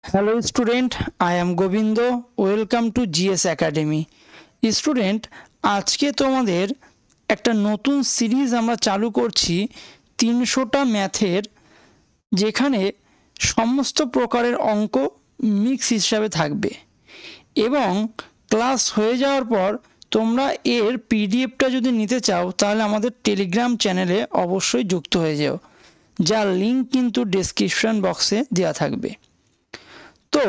Hello student, I am Gobindo. Welcome to GS Academy. Student, আজকে তোমাদের একটা নতুন সিরিজ আমরা চালু করছি 300টা ম্যাথের, যেখানে সমস্ত প্রকারের অঙ্ক মিক্স হিসাবে থাকবে এবং ক্লাস হয়ে যাওয়ার পর তোমরা এর পিডিএফটা যদি নিতে চাও তাহলে আমাদের টেলিগ্রাম চ্যানেলে অবশ্যই যুক্ত হয়ে যাও, যার লিঙ্ক কিন্তু ডেসক্রিপশন বক্সে দেওয়া থাকবে। তো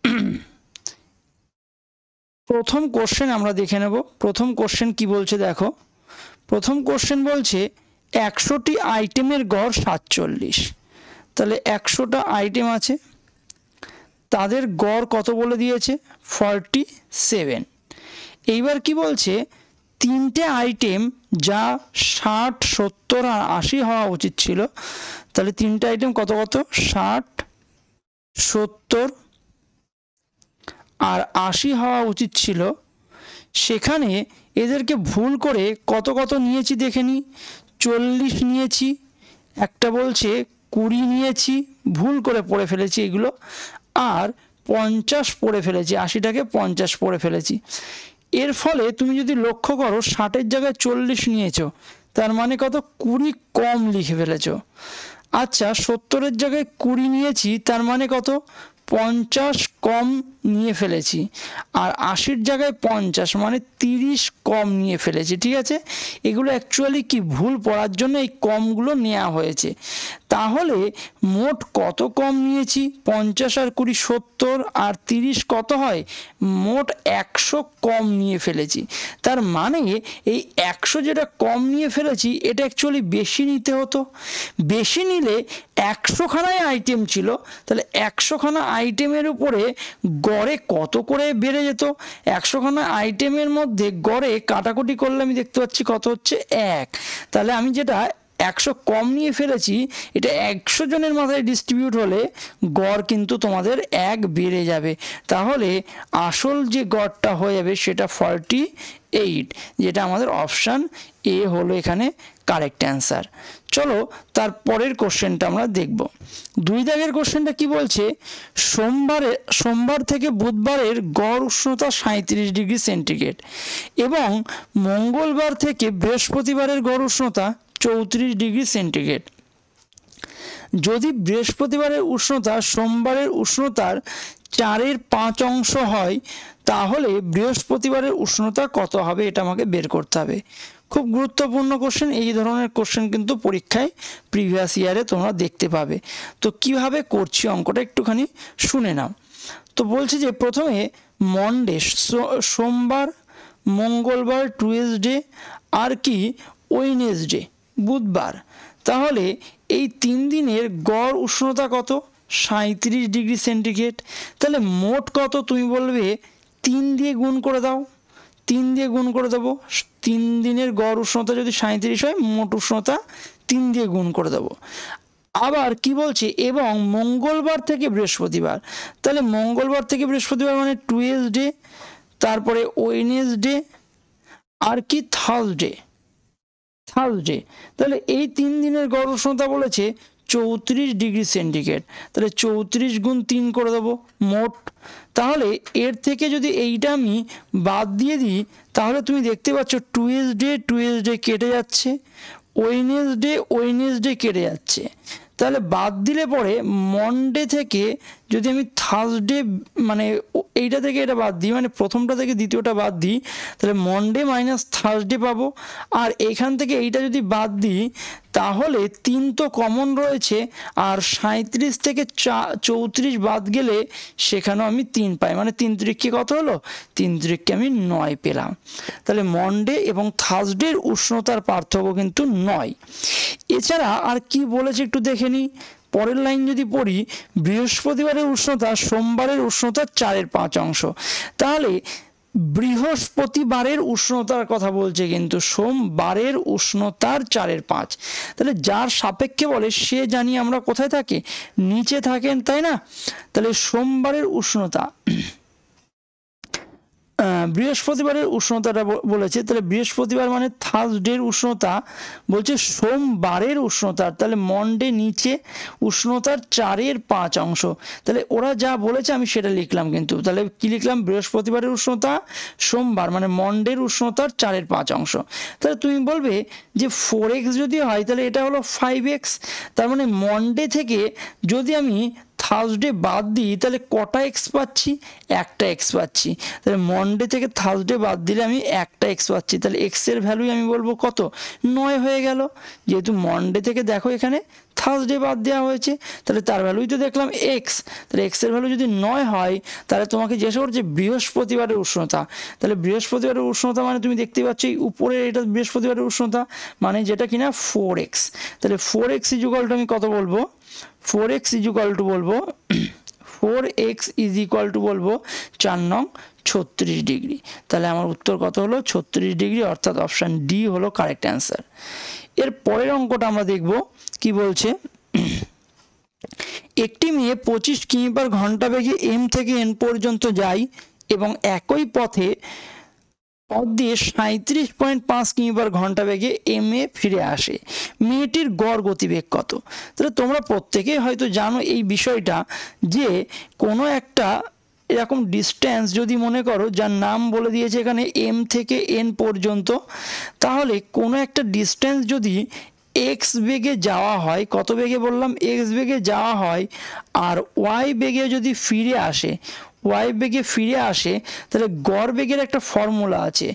প্রথম কোশ্চেন আমরা দেখে নেব। প্রথম কোশ্চেন কি বলছে দেখো। প্রথম কোশ্চেন বলছে 100টি আইটেমের গড় 47। তাহলে 100টা আইটেম আছে, তাদের গড় কত বলে দিয়েছে 47। এইবার কি বলছে তিনটে আইটেম যা 60, 70 আর 80 হওয়া উচিত ছিল। তাহলে তিনটে আইটেম কত কত 60, 70 আর 80 হওয়া উচিত ছিল, সেখানে এদেরকে ভুল করে কত কত নিয়েছি দেখে নিই। 40 নিয়েছি, একটা বলছে 20 নিয়েছি, ভুল করে পড়ে ফেলেছি এগুলো, আর 50 পড়ে ফেলেছি, 80টাকে 50 পড়ে ফেলেছি। এর ফলে তুমি যদি লক্ষ্য করো 60-এর জায়গায় 40 নিয়েছো, তার মানে কত 20 কম লিখে ফেলেছো। আচ্ছা 70-এর জায়গায় 20 নিয়েছি, তার মানে কত 50 কম নিয়ে ফেলেছি, আর 80-র জায়গায় 50 মানে 30 কম নিয়ে ফেলেছি। ঠিক আছে, এগুলো অ্যাকচুয়ালি কি ভুল পড়ার জন্য এই কমগুলো নেওয়া হয়েছে। তাহলে মোট কত কম নিয়েছি 50 আর 20 70 আর 30 কত হয়, মোট 100 কম নিয়ে ফেলেছি। তার মানে এই 100 যেটা কম নিয়ে ফেলেছি এটা অ্যাকচুয়ালি বেশি নিতে হতো। বেশি নিলে 100খানায় আইটেম ছিল, তাহলে 100খানা আইটেমের উপরে গড়ে কত করে বেড়ে যেত। 100খানা আইটেমের মধ্যে গড়ে কাটাকুটি করলে আমি দেখতে পাচ্ছি কত হচ্ছে 1। তাহলে আমি যেটা 100 কম নিয়ে ফেলেছি, এটা 100 জনের মাথায় ডিস্ট্রিবিউট হলে গড় কিন্তু তোমাদের 1 বেড়ে যাবে। তাহলে আসল যে গড়টা হয়ে যাবে সেটা 48, যেটা আমাদের অপশান এ হলো এখানে কারেক্ট অ্যান্সার। চলো তার পরের কোশ্চেনটা আমরা দেখব। 2 দাগের কোশ্চেনটা কি বলছে, সোমবার থেকে বুধবারের গড় উষ্ণতা 37 ডিগ্রি সেন্টিগ্রেড এবং মঙ্গলবার থেকে বৃহস্পতিবারের গড় উষ্ণতা 34 ডিগ্রি সেন্টিগ্রেড। যদি বৃহস্পতিবারের উষ্ণতা সোমবারের উষ্ণতার 4/5 অংশ হয়, তাহলে বৃহস্পতিবারের উষ্ণতা কত হবে, এটা আমাকে বের করতে হবে। খুব গুরুত্বপূর্ণ কোশ্চেন। এই ধরনের কোশ্চেন কিন্তু পরীক্ষায় প্রিভিয়াস ইয়ারে তোমরা দেখতে পাবে। তো কিভাবে করছি অঙ্কটা একটুখানি শুনে নাও। তো বলছে যে প্রথমে মন্ডে সোমবার, মঙ্গলবার টুয়েসডে, আর কি ওয়েডনেসডে বুধবার। তাহলে এই 3 দিনের গড় উষ্ণতা কত 37 ডিগ্রি সেন্টিগ্রেড। তাহলে মোট কত তুমি বলবে 3 দিয়ে গুণ করে দাও, 3 দিয়ে গুণ করে দেবো। 3 দিনের গড় উষ্ণতা যদি 37 হয়, মোট উষ্ণতা 3 দিয়ে গুণ করে দেবো। আবার কি বলছে এবং মঙ্গলবার থেকে বৃহস্পতিবার, তাহলে মঙ্গলবার থেকে বৃহস্পতিবার মানে টুয়েসডে, তারপরে ওয়েডনেসডে, আর কি থার্সডে। তাহলে এই 3 দিনের গড় উষ্ণতা বলেছে 34 ডিগ্রি সেন্টিগ্রেড। তাহলে 34 গুণ 3 করে দেবো মোট। তাহলে এর থেকে যদি এইটা আমি বাদ দিয়ে দিই, তাহলে তুমি দেখতে পাচ্ছ টুয়েসডে কেটে যাচ্ছে, ওয়েডনেসডে কেটে যাচ্ছে। তাহলে বাদ দিলে পরে মন্ডে থেকে যদি আমি থার্সডে মানে এইটা থেকে এটা বাদ দিই, মানে প্রথমটা থেকে দ্বিতীয়টা বাদ দিই, তাহলে মন্ডে মাইনাস থার্সডে পাবো। আর এখান থেকে এইটা যদি বাদ দিই, তাহলে 3 তো কমন রয়েছে, আর 37 থেকে 34 বাদ গেলে সেখানেও আমি 3 পাই, মানে 3 তিরিখে কত হলো, 3 তিরিখে আমি 9 পেলাম। তাহলে মন্ডে এবং থার্সডের উষ্ণতার পার্থক্য কিন্তু 9। এছাড়া আর কি বলেছে একটু দেখে নিই। পরের লাইন যদি পড়ি, বৃহস্পতিবারের উষ্ণতা সোমবারের উষ্ণতার 4/5 অংশ। তাহলে বৃহস্পতিবারের উষ্ণতার কথা বলছে, কিন্তু সোমবারের উষ্ণতার 4/5। তাহলে যার সাপেক্ষে বলে সে জানি আমরা কোথায় থাকে, নিচে থাকেন, তাই না। তাহলে সোমবারের উষ্ণতা বৃহস্পতিবারের উষ্ণতাটা বলেছে, তাহলে বৃহস্পতিবার মানে থার্সডের উষ্ণতা, বলছে সোমবারের উষ্ণতার, তাহলে মন্ডে নিচে উষ্ণতার 4/5 তাহলে ওরা যা বলেছে আমি সেটা লিখলাম, কিন্তু তাহলে কি লিখলাম, বৃহস্পতিবারের উষ্ণতা সোমবার মানে মন্ডের উষ্ণতার 4/5। তাহলে তুমি বলবে যে 4x যদি হয় তাহলে এটা হলো 5x, তার মানে মন্ডে থেকে যদি আমি থার্সডে বাদ দিই তাহলে কটা এক্স পাচ্ছি, একটা এক্স পাচ্ছি। তাহলে মন্ডে থেকে থার্সডে বাদ দিলে আমি একটা এক্স পাচ্ছি, তাহলে এক্সের ভ্যালুই আমি বলবো কত, 9 হয়ে গেল। যেহেতু মন্ডে থেকে দেখো এখানে থার্সডে বাদ দেওয়া হয়েছে, তাহলে তার ভ্যালুই তো দেখলাম এক্স, তাহলে এক্সের ভ্যালু যদি 9 হয় তাহলে তোমাকে জিজ্ঞাসা করছে বৃহস্পতিবারের উষ্ণতা, তাহলে বৃহস্পতিবারের উষ্ণতা মানে তুমি দেখতে পাচ্ছ এই উপরে এটা বৃহস্পতিবারের উষ্ণতা মানে যেটা কিনা 4x, তাহলে 4x ইকুয়াল টু আমি কত বলবো, 4x ইকুয়াল টু বলবো 4x বলবো 4 নং 36 ডিগ্রি। তাহলে আমার উত্তর কত হলো, 36 ডিগ্রি, অর্থাৎ অপশান ডি হলো কারেক্ট অ্যান্সার। এর পরের অঙ্কটা আমরা দেখব কি বলছে। একটি মেয়ে 25 কিমি/ঘন্টা বেগে এম থেকে এন পর্যন্ত যায় এবং একই পথ দিয়ে 37.5 কিমি/ঘন্টা বেগে এম এ ফিরে আসে, মেয়েটির গড় গতিবেগ কত? তাহলে তোমরা প্রত্যেকেই হয়তো জানো এই বিষয়টা, যে কোনো একটা এরকম ডিস্টেন্স যদি মনে করো যার নাম বলে দিয়েছে এখানে এম থেকে এন পর্যন্ত, তাহলে কোনো একটা ডিস্টেন্স যদি এক্স বেগে যাওয়া হয়, কত বেগে বললাম, এক্স বেগে যাওয়া হয়, আর ওয়াই বেগে যদি ফিরে আসে, ওয়াই বেগে ফিরে আসে, তাহলে গড় বেগের একটা ফর্মুলা আছে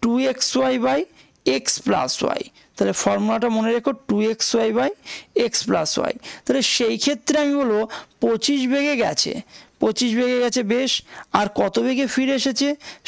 2xy/x+y, তাহলে ফর্মুলাটা মনে রেখো 2xy/x+y। তাহলে সেই ক্ষেত্রে আমি বলবো 25 বেগে গেছে, 25 বেগে গেছে বেশ, আর কত বেগে ফিরে এসেছে,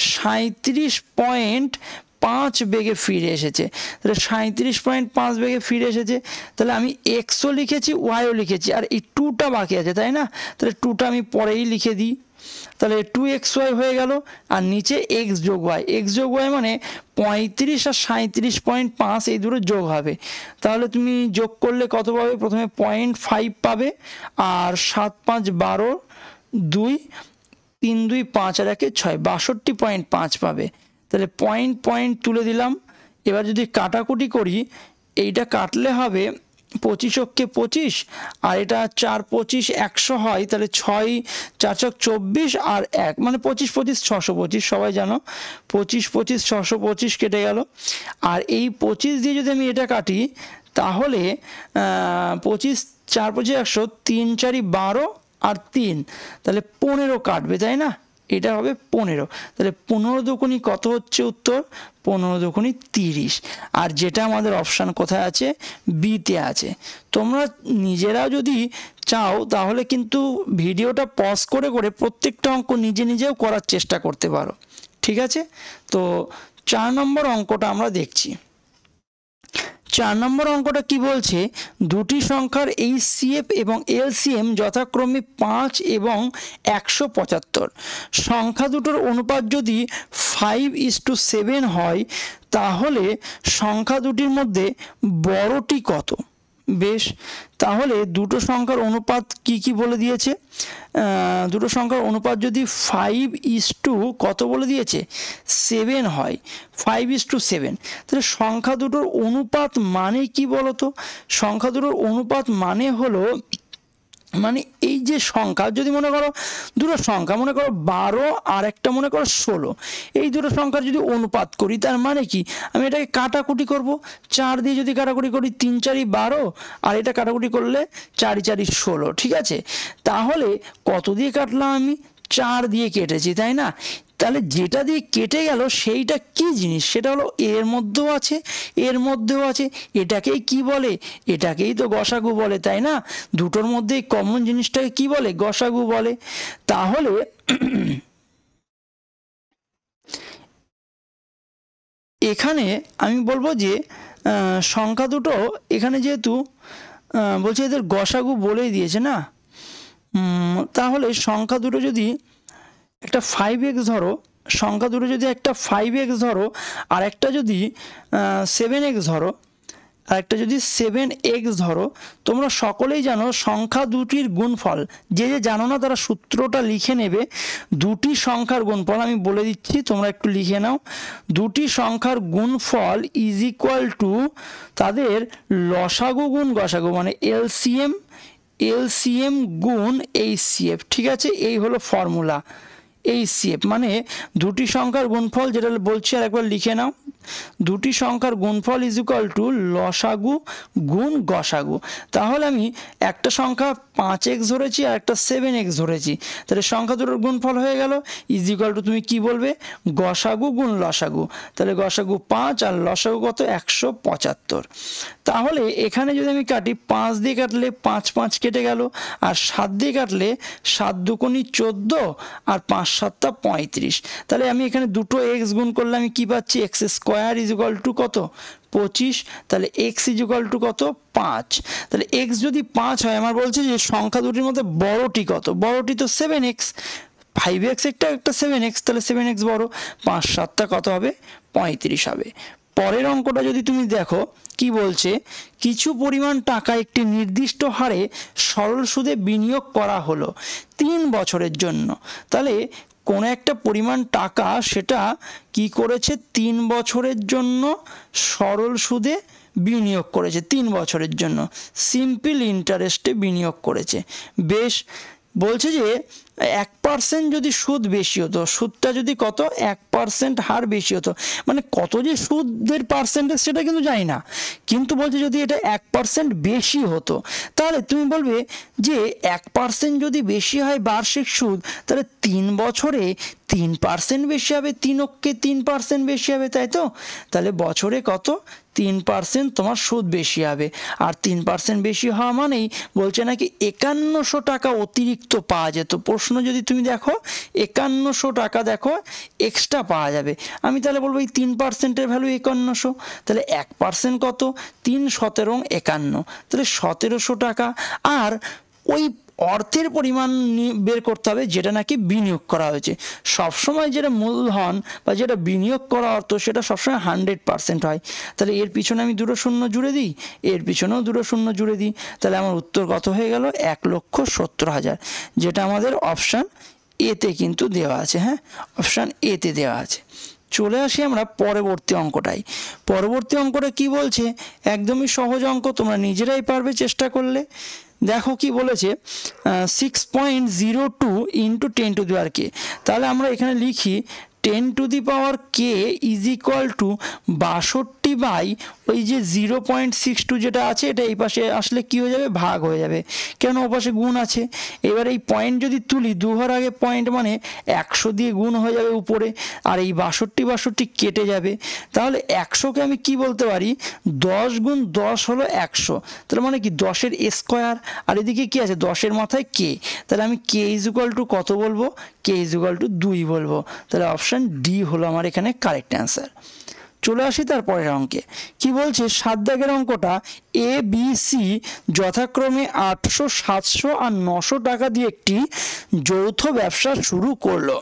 37.5 বেগে ফিরে এসেছে, তাহলে 37.5 বেগে ফিরে এসেছে, তাহলে আমি এক্সও লিখেছি ওয়াইও লিখেছি, আর এই 2টা বাকি আছে তাই না, তাহলে 2টা আমি পরেই লিখে দিই, তাহলে 2xy হয়ে গেল, আর নিচে এক্স যোগ ওয়াই, এক্স যোগ ওয়াই মানে 35 আর 37.5 এই দুটো যোগ হবে, তাহলে তুমি যোগ করলে কত পাবে, প্রথমে 0.5 পাবে, আর 7 5 12, 2 3 2 5 আর 1 6, 62.5 পাবে। তাহলে পয়েন্ট তুলে দিলাম। এবার যদি কাটাকুটি করি, এইটা কাটলে হবে 25 অক্ষে 25, আর এটা 4 25 100 হয়, তাহলে 6 4 24 আর 1 মানে 25 25 625, সবাই জানো 25 25 625 কেটে গেল। আর এই 25 দিয়ে যদি আমি এটা কাটি তাহলে 25 4 25 100, 3 4 12 আর 3, তাহলে 15 কাটবে তাই না, এটা হবে 15, তাহলে 15 দুগুণী কত হচ্ছে উত্তর, 15 দুগুণী 30, আর যেটা আমাদের অপশান কোথায় আছে, বিতে আছে। তোমরা নিজেরাও যদি চাও তাহলে কিন্তু ভিডিওটা পজ করে করে প্রত্যেকটা অঙ্ক নিজে নিজেও করার চেষ্টা করতে পারো, ঠিক আছে। তো 4 নম্বর অঙ্কটা আমরা দেখছি। 4 নম্বর অঙ্কটা কি বলছে, দুটি সংখ্যার HCF এবং LCM যথাক্রমে 5 এবং 175, সংখ্যা দুটোর অনুপাত যদি 5:7 হয়, তাহলে সংখ্যা দুটির মধ্যে বড়টি কত? বেশ, তাহলে দুটো সংখ্যার অনুপাত কি কি বলে দিয়েছে, দুটো সংখ্যার অনুপাত যদি 5:7 কত বলে দিয়েছে, 7 হয়, 5:7, তাহলে সংখ্যা দুটোর অনুপাত মানে কি বলতো, সংখ্যা দুটোর অনুপাত মানে হলো, মানে এই যে সংখ্যা যদি মনে করো দুটো সংখ্যা মনে করো 12 আর একটা মনে করো 16, এই দুটো সংখ্যার যদি অনুপাত করি তার মানে কি, আমি এটাকে কাটাকুটি করব, 4 দিয়ে যদি কাটাকুটি করি 3 4 12, আর এটা কাটাকুটি করলে 4 4 16, ঠিক আছে। তাহলে কত দিয়ে কাটলাম আমি, 4 দিয়ে কেটেছি তাই না, তাহলে যেটা দিয়ে কেটে গেল সেইটা কি জিনিস, সেটা হলো এর মধ্যেও আছে এর মধ্যেও আছে, এটাকেই কি বলে, এটাকেই তো গসাগু বলে তাই না, দুটোর মধ্যে কমন জিনিসটাকে কি বলে, গসাগু বলে। তাহলে এখানে আমি বলবো যে সংখ্যা দুটো এখানে যেহেতু বলছে এদের গসাগু বলেই দিয়েছে না, তাহলে সংখ্যা দুটো যদি একটা 5x ধরো, সংখ্যা দুটো যদি একটা 5x ধরো আর একটা যদি 7x ধরো, আর একটা যদি 7x ধরো, তোমরা সকলেই জানো সংখ্যা দুটির গুণফল, যে যে জানো না তারা সূত্রটা লিখে নেবে। দুটি সংখ্যার গুণফল আমি বলে দিচ্ছি, তোমরা একটু লিখে নাও। দুটি সংখ্যার গুণফল ইজ ইকুয়াল টু তাদের লসাগু গুণ গসাগু, মানে এলসিএম গুণ এইচসিএফ। ঠিক আছে, এই হলো ফর্মুলা। এইচসিএফ মানে দুটি সংখ্যার গুণফল, যেটা বলছি আর একবার লিখে নাও। দুটি সংখ্যার গুণফল ইজ ইকুয়াল টু লসাগু গুণ গসাগু। তাহলে আমি একটা সংখ্যা 5x ধরেছি আর একটা 7x ধরেছি, তাহলে সংখ্যা দুটোর গুণফল হয়ে গেল। ইজ ইকুয়াল টু তুমি কি বলবে, গসাগু গুণ লসাগু। তাহলে গসাগু 5 আর লসাগু কত, 175। তাহলে এখানে যদি আমি কাটি, 5 দিয়ে কাটলে 5 5 কেটে গেল, আর 7 দিয়ে কাটলে 7 দুগুণী 14 আর 5 7 35। তাহলে আমি এখানে দুটো x গুণ করলে আমি কি পাচ্ছি, x square is equal to কত, 25। তাহলে x ইজ ইকুয়াল টু কত, 5। তাহলে x যদি 5 হয়, আমার বলছে যে সংখ্যা দুটির মধ্যে বড়টি কত, বড়টি তো 7x, 5x একটা 7x, তাহলে 7x বড়। 5 7 কত হবে, 35 হবে। পরের অঙ্কটা যদি তুমি দেখো কি বলছে, কিছু পরিমাণ টাকা একটি নির্দিষ্ট হারে সরল সুদে বিনিয়োগ করা হলো 3 বছরের জন্য। তাহলে কোন একটা পরিমাণ টাকা সেটা কি করেছে, 3 বছরের জন্য সরল সুদে বিনিয়োগ করেছে, 3 বছরের জন্য সিম্পল ইন্টারেস্টে বিনিয়োগ করেছে। বেশ, বলছে যে 1% যদি সুদ বেশি হতো, সুদটা যদি কত, 1% হার বেশি হতো, মানে কত যে সুদের পার্সেন্টেজ সেটা কিন্তু জানি না, কিন্তু বলছে যদি এটা 1% বেশি হতো, তাহলে তুমি বলবে যে 1% যদি বেশি হয় বার্ষিক সুদ, তাহলে 3 বছরে 3% বেশি হবে, 3 অক্ষে 3% বেশি হবে, তাই তো? তাহলে বছরে কত, 3% তোমার সুদ বেশি হবে। আর 3% বেশি হওয়া মানেই বলছে নাকি 5100 টাকা অতিরিক্ত পাওয়া যেত। প্রশ্ন যদি তুমি দেখো 5100 টাকা দেখো এক্সট্রা পাওয়া যাবে, আমি তাহলে বলবো এই 3%-এর ভ্যালু 5100, তাহলে 1% কত, 3 17 51, তাহলে 1700 টাকা। আর ওই অর্থের পরিমাণ বের করতে হবে যেটা নাকি বিনিয়োগ করা হয়েছে। সবসময় যেটা মূলধন বা যেটা বিনিয়োগ করা অর্থ সেটা সবসময় 100% হয়। তাহলে এর পিছনে আমি 2 শূন্য জুড়ে দিই, এর পিছনেও 2 শূন্য জুড়ে দিই, তাহলে আমার উত্তর কত হয়ে গেল, 1,70,000, যেটা আমাদের অপশান এতে কিন্তু দেওয়া আছে। হ্যাঁ, অপশান এতে দেওয়া আছে। চলে আসি আমরা পরবর্তী অঙ্কটাই। পরবর্তী অঙ্কটা কি বলছে, একদমই সহজ অঙ্ক, তোমরা নিজেরাই পারবে চেষ্টা করলে। দেখো কি বলেছে, 6.02 ইন্টু 10 টু দি পাওয়ার কে। তাহলে আমরা এখানে লিখি 10 টু দি পাওয়ার কে ইজ ইকুয়াল টু 62 বাই ওই যে 0.62 যেটা আছে, এটা এই পাশে আসলে কি হয়ে যাবে, ভাগ হয়ে যাবে, কেন ও পাশে গুণ আছে। এবার এই পয়েন্ট যদি তুলি, 2 ঘর আগে পয়েন্ট মানে 100 দিয়ে গুণ হয়ে যাবে উপরে, আর এই 62 কেটে যাবে। তাহলে 100কে আমি কি বলতে পারি, 10 গুণ 10 হলো 100, তাহলে মানে কি 10-এর স্কোয়ার, আর এদিকে কি আছে, 10-এর মাথায় কে, তাহলে আমি কে ইজ ইকুয়াল টু কত বলবো, কে ইজ ইকুয়াল টু 2 বলবো। তাহলে অপশান ডি হলো আমার এখানে কারেক্ট অ্যান্সার। চলে আসি তারপরের অঙ্কে। কি বলছে, 7 দাগের অঙ্কটা, এ বি সি যথাক্রমে 800 700 আর 900 টাকা দিয়ে একটি যৌথ ব্যবসা শুরু করলো।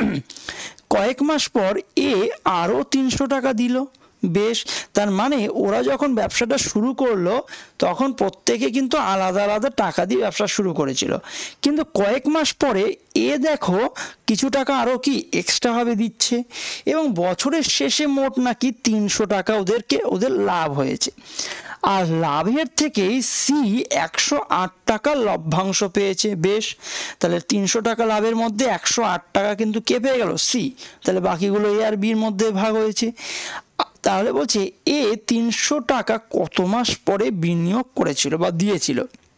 কয়েক মাস পর এ আরও 300 টাকা দিল। বেশ, তার মানে ওরা যখন ব্যবসাটা শুরু করলো তখন প্রত্যেকে কিন্তু আলাদা আলাদা টাকা দিয়ে ব্যবসা শুরু করেছিল, কিন্তু কয়েক মাস পরে এ দেখো কিছু টাকা আরও কি এক্সট্রাভাবে দিচ্ছে, এবং বছরের শেষে মোট নাকি 300 টাকা ওদের লাভ হয়েছে। আর লাভের থেকেই সি 108 টাকা লভ্যাংশ পেয়েছে। বেশ, তাহলে 300 টাকা লাভের মধ্যে 108 টাকা কিন্তু কে পেয়ে গেল, সি। তাহলে বাকিগুলো এ আর বির মধ্যে ভাগ হয়েছে। তাহলে বলছে এ 300 টাকা কত মাস পরে বিনিয়োগ করেছিল বা দিয়েছিল।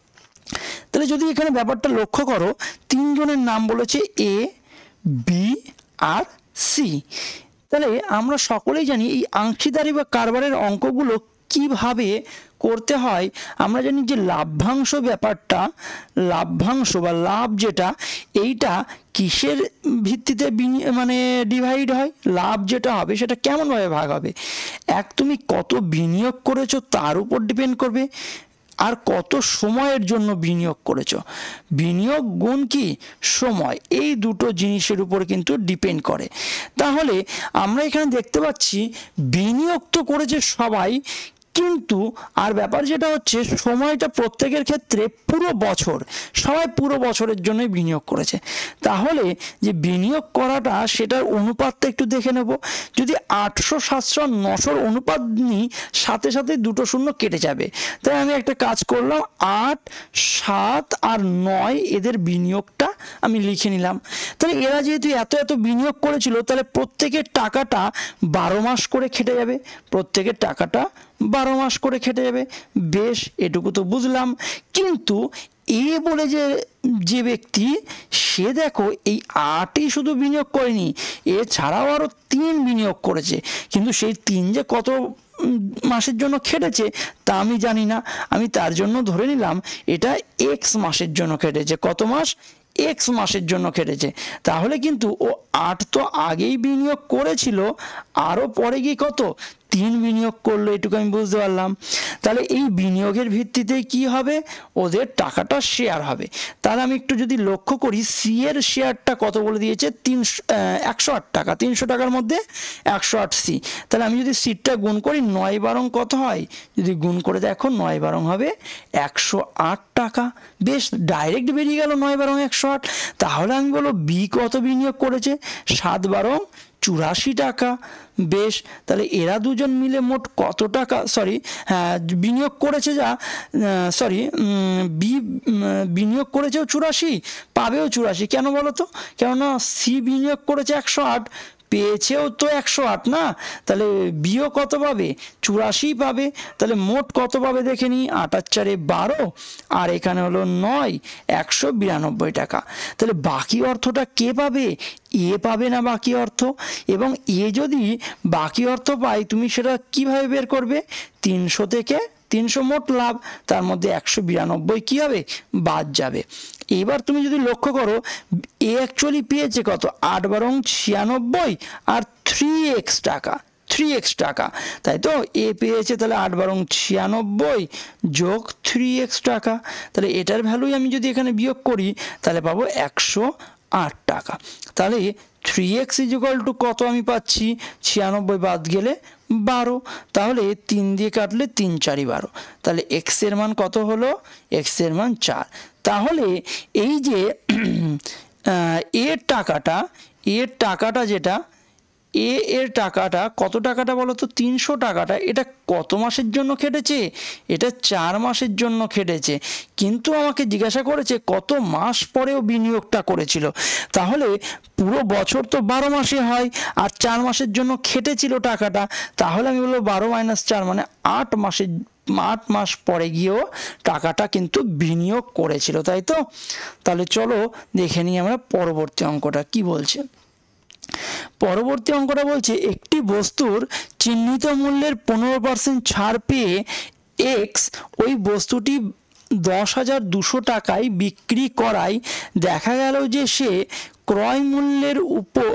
তাহলে যদি এখানে ব্যাপারটা লক্ষ্য করো, 3 জনের নাম বলেছে এ, বি আর সি। তাহলে আমরা সকলেই জানি এই অংশীদারি বা কারবারের অঙ্কগুলো কিভাবে করতে হয়। আমরা জানি যে লাভ্যাংশ ব্যাপারটা, লাভ্যাংশ বা লাভ যেটা, এইটা কিসের ভিত্তিতে মানে ডিভাইড হয়, লাভ যেটা হবে সেটা কেমনভাবে ভাগ হবে, এক তুমি কত বিনিয়োগ করেছো তার উপর ডিপেন্ড করবে, আর কত সময়ের জন্য বিনিয়োগ করেছো, বিনিয়োগ গুণ কি সময়, এই দুটো জিনিসের উপর কিন্তু ডিপেন্ড করে। তাহলে আমরা এখানে দেখতে পাচ্ছি বিনিয়োগ তো করেছে সবাই, কিন্তু আর ব্যাপার যেটা হচ্ছে সময়টা প্রত্যেকের ক্ষেত্রে পুরো বছর, সবাই পুরো বছরের জন্যই বিনিয়োগ করেছে। তাহলে যে বিনিয়োগ করাটা সেটার অনুপাতটা একটু দেখে নেব। যদি 800, 700, 900 অনুপাত নিই, সাথে সাথে দুটো শূন্য কেটে যাবে। তাই আমি একটা কাজ করলাম, 8, 7 আর 9 এদের বিনিয়োগটা আমি লিখে নিলাম। তাহলে এরা যেহেতু এত এত বিনিয়োগ করেছিল, তাহলে প্রত্যেকের টাকাটা 12 মাস করে খেটে যাবে, প্রত্যেকের টাকাটা 12 মাস করে খেটে যাবে। বেশ, এটুকু তো বুঝলাম। কিন্তু এ বলে যে ব্যক্তি, সে দেখো এই 8ই শুধু বিনিয়োগ করেনি, এছাড়াও আরো 3 বিনিয়োগ করেছে। কিন্তু সেই 3 যে কত মাসের জন্য খেটেছে তা আমি জানি না, আমি তার জন্য ধরে নিলাম এটা এক্স মাসের জন্য খেটেছে। কত মাস? এক্স মাসের জন্য খেটেছে। তাহলে কিন্তু ও 8 তো আগেই বিনিয়োগ করেছিল, আরও পরে গিয়ে কত 3 বিনিয়োগ করলো, এটুকু আমি বুঝতে পারলাম। তাহলে এই বিনিয়োগের ভিত্তিতে কি হবে? ওদের টাকাটা শেয়ার হবে। তাহলে আমি একটু যদি লক্ষ্য করি, সি এর শেয়ারটা কত বলে দিয়েছে? 108 টাকা। 300 টাকার মধ্যে 108 সি। তাহলে আমি যদি সিটটা গুণ করি, 9 বারং কত হয়? যদি গুণ করে দেখো, 9 বারং হবে 108 টাকা। বেশ, ডাইরেক্ট বেরিয়ে গেল 9 বারং 108। তাহলে আমি বলবো বি কত বিনিয়োগ করেছে? 7 বারং 84 টাকা। বেশ, তাহলে এরা দুজন মিলে মোট কত টাকা বিনিয়োগ করেছে? বি বিনিয়োগ করেছেও 84, পাবেও 84। কেন বলো তো? কেননা সি বিনিয়োগ করেছে 108, পেয়েছেও তো 108 না, তাহলে বিও কত পাবে? 84 পাবে। তাহলে মোট কত পাবে দেখে নিই, 8 আর 4 12, আর এখানে হলো 9, 192 টাকা। তাহলে বাকি অর্থটা কে পাবে? এ পাবে না বাকি অর্থ। এবং এ যদি বাকি অর্থ পায়, তুমি সেটা কিভাবে বের করবে? 300 থেকে 300 মোট লাভ, তার মধ্যে 192 কি হবে? বাদ যাবে। এবার তুমি যদি লক্ষ্য করো, এ অ্যাকচুয়ালি পেয়েছে কত? 8 বারং 96 আর 3x টাকা, 3x টাকা, তাই তো? এ পেয়েছে তাহলে 8 বারং 96 যোগ 3x টাকা। তাহলে এটার ভ্যালুই আমি যদি এখানে বিয়োগ করি, তাহলে পাবো 108 টাকা। তাহলে 3x = কত আমি পাচ্ছি? 96 বাদ গেলে 12। তাহলে 3 দিয়ে কাটলে 3 4 12। তাহলে x এর মান কত হলো? x এর মান 4। তাহলে এই যে এর টাকাটা যেটা এর টাকাটা কত টাকাটা বলো তো? 300 টাকাটা, এটা কত মাসের জন্য খেটেছে? এটা 4 মাসের জন্য খেটেছে। কিন্তু আমাকে জিজ্ঞাসা করেছে কত মাস পরেও বিনিয়োগটা করেছিল। তাহলে পুরো বছর তো 12 মাসে হয়, আর 4 মাসের জন্য খেটেছিল টাকাটা। তাহলে আমি বলবো 12 - 4 মানে 8 মাস পরে গিয়েও টাকাটা কিন্তু বিনিয়োগ করেছিল, তাই তো? তাহলে চলো দেখে নিই আমরা পরবর্তী অঙ্কটা কি বলছে। পরবর্তী অঙ্কটা বলছে, একটি বস্তুর চিহ্নিত মূল্যের 15% ছাড় পেয়ে এক্স ওই বস্তুটি 10,200 টাকায় বিক্রি করায় দেখা গেল যে সে ক্রয় মূল্যের উপর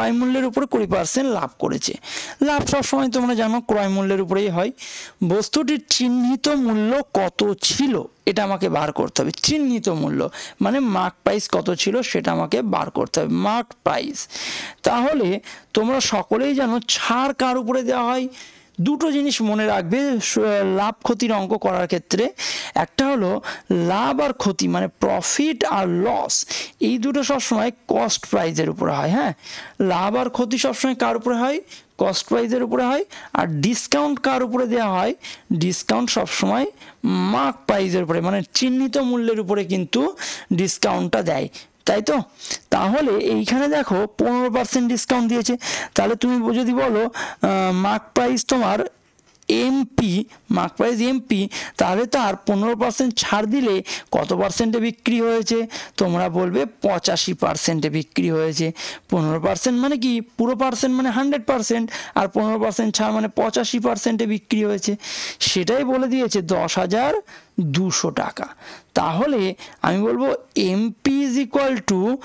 20% লাভ করেছে। লাভ সবসময় তোমরা জানো ক্রয় মূল্যের উপরেই হয়। বস্তুটির চিহ্নিত মূল্য কত ছিল এটা আমাকে বার করতে হবে। চিহ্নিত মূল্য মানে মার্ক প্রাইস কত ছিল সেটা আমাকে বার করতে হবে, মার্ক প্রাইস। তাহলে তোমরা সকলেই জানো ছাড় কার উপরে দেওয়া হয়। দুটো জিনিস মনে রাখবে লাভ ক্ষতির অঙ্ক করার ক্ষেত্রে, একটা হলো লাভ আর ক্ষতি মানে প্রফিট আর লস, এই দুটো সবসময় কস্ট প্রাইজের উপরে হয়। হ্যাঁ, লাভ আর ক্ষতি সবসময় কার উপরে হয়? কস্ট প্রাইজের উপরে হয়। আর ডিসকাউন্ট কার উপরে দেওয়া হয়? ডিসকাউন্ট সবসময় মার্ক প্রাইজের উপরে মানে চিহ্নিত মূল্যের উপরে কিন্তু ডিসকাউন্টটা দেয়, তাই তো? তাহলে এইখানে দেখো 15% ডিসকাউন্ট দিয়েছে। তাহলে তুমি যদি বলো মার্ক প্রাইস তোমার মার্ক প্রাইস এমপি, তাহলে তার 15% ছাড় দিলে কত পার্সেন্টে বিক্রি হয়েছে? তোমরা বলবে 85%-এ বিক্রি হয়েছে। 15% মানে কি? পুরো পার্সেন্ট মানে 100%, আর 15% ছাড় মানে 85%-এ বিক্রি হয়েছে। সেটাই বলে দিয়েছে 10,200 টাকা। তাহলে আমি বলবো এমপি =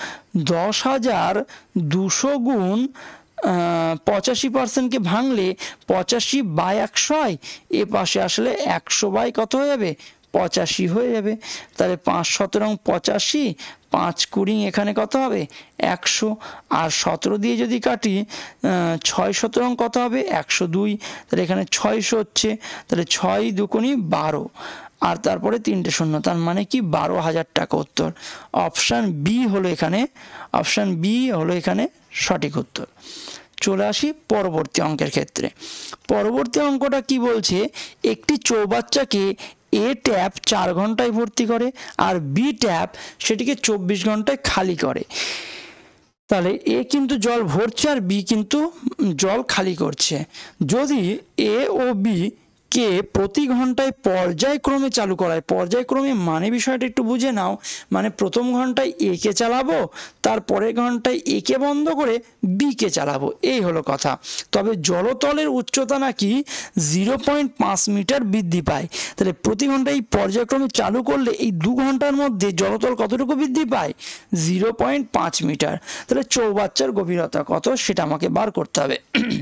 10,200 গুণ 85%-কে ভাঙলে 85/100 হয়। এ পাশে আসলে 100 বাই কত হয়ে যাবে? 85 হয়ে যাবে। তাহলে 5 17 85, 5 20 এখানে কত হবে 100, আর 17 দিয়ে যদি কাটি 6 17 কত হবে 102, তাহলে এখানে 600 হচ্ছে। তাহলে 6 দুগুণে 12, আর তারপরে 3টে শূন্য, তার মানে কি 12,000 টাকা উত্তর। অপশান বি হলো এখানে, অপশান বি হলো এখানে সঠিক উত্তর। চলে আসি পরবর্তী অঙ্কের ক্ষেত্রে। পরবর্তী অঙ্কটা কি বলছে, একটি চৌবাচ্চাকে এ ট্যাপ 4 ঘন্টায় ভর্তি করে আর বি ট্যাপ সেটিকে 24 ঘন্টায় খালি করে। তাহলে এ কিন্তু জল ভরছে আর বি কিন্তু জল খালি করছে। যদি এ ও বি কে প্রতি ঘন্টায় পর্যায়ক্রমে চালু করায়, পর্যায়ক্রমে মানে বিষয়টা একটু বুঝে নাও, মানে প্রথম ঘন্টায় এ কে চালাবো, তারপরের ঘন্টায় এ কে বন্ধ করে বি কে চালাবো, এই হলো কথা। তবে জলতলের উচ্চতা নাকি 0.5 মিটার বৃদ্ধি পায়। তাহলে প্রতি ঘন্টায় এই পর্যায়ক্রমে চালু করলে এই 2 ঘন্টার মধ্যে জলতল কতটুকু বৃদ্ধি পায় 0.5 মিটার। তাহলে চৌবাচ্চার গভীরতা কত সেটা আমাকে বার করতে হবে।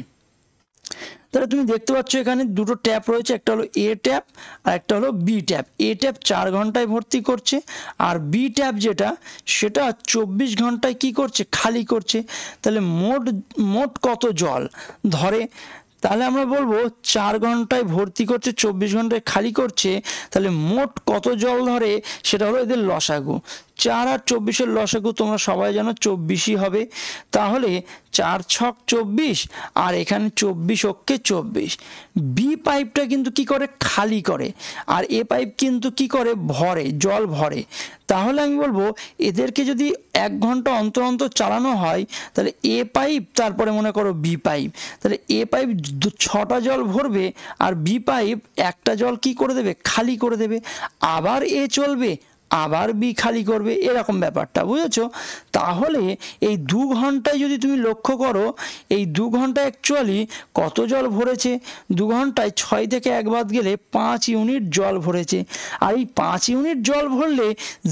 তাহলে তুমি দেখতে পাচ্ছ এখানে দুটো ট্যাপ রয়েছে, একটা হলো এ ট্যাপ আর একটা হলো বি ট্যাপ। এ ট্যাপ 4 ঘন্টায় ভর্তি করছে আর বি ট্যাপ যেটা সেটা 24 ঘন্টায় কি করছে খালি করছে। তাহলে মোট কত জল ধরে, তাহলে আমরা বলবো 4 ঘন্টায় ভর্তি করছে 24 ঘন্টায় খালি করছে, তাহলে মোট কত জল ধরে সেটা হলো এদের লসাগু। 4 আর 24-এর লসাগু তোমরা সবাই জানো 24ই হবে। তাহলে 4 ছক 24 আর এখানে 24 অক্ষে 24। বি পাইপটা কিন্তু কি করে খালি করে আর এ পাইপ কিন্তু কি করে ভরে, জল ভরে। তাহলে আমি বলবো এদেরকে যদি 1 ঘন্টা অন্তর অন্তর চালানো হয় তাহলে এ পাইপ তারপরে মনে করো বি পাইপ, তাহলে এ পাইপ 6টা জল ভরবে আর বি পাইপ একটা জল কি করে দেবে খালি করে দেবে। আবার এ চলবে আবার বি খালি করবে, এরকম ব্যাপারটা বুঝেছো। তাহলে এই 2 ঘন্টায় যদি তুমি লক্ষ্য করো, এই 2 ঘন্টায় অ্যাকচুয়ালি কত জল ভরেছে, 2 ঘন্টায় 6 থেকে 1 বাদ গেলে 5 ইউনিট জল ভরেছে। আর এই 5 ইউনিট জল ভরলে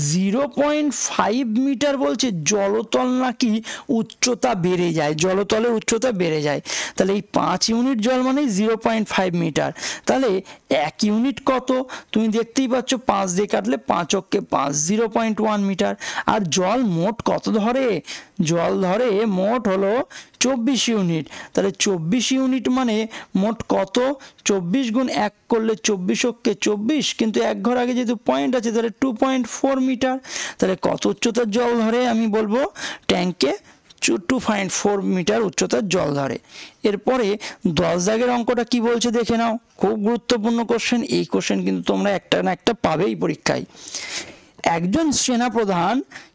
0.5 মিটার বলছে জলতল নাকি উচ্চতা বেড়ে যায়, জলতলের উচ্চতা বেড়ে যায়। তাহলে এই 5 ইউনিট জল মানে 0.5 মিটার। তাহলে 1 ইউনিট কত তুমি দেখতেই পাচ্ছ, 5 দিয়ে কাটলে 5 অক্ষে 5, 0.1 মিটার। আর জল মোট কত ধরে, জল ধরে মোট হলো 24 ইউনিট। তাহলে 24 ইউনিট মানে মোট কত, 24 গুণ 1 করলে 24 অক্ষে 24, কিন্তু 1 ঘর আগে যেহেতু পয়েন্ট আছে তাহলে 2.4 মিটার। তাহলে কত উচ্চতার জল ধরে আমি বলবো ট্যাঙ্কে 2.4 মিটার উচ্চতার জল ধরে। এরপরে 10 দাগের অঙ্কটা কি বলছে দেখে নাও, খুব গুরুত্বপূর্ণ কোশ্চেন। এই কোশ্চেন কিন্তু তোমরা একটা না একটা পাবেই পরীক্ষায়। একজন সেনাপ্রধান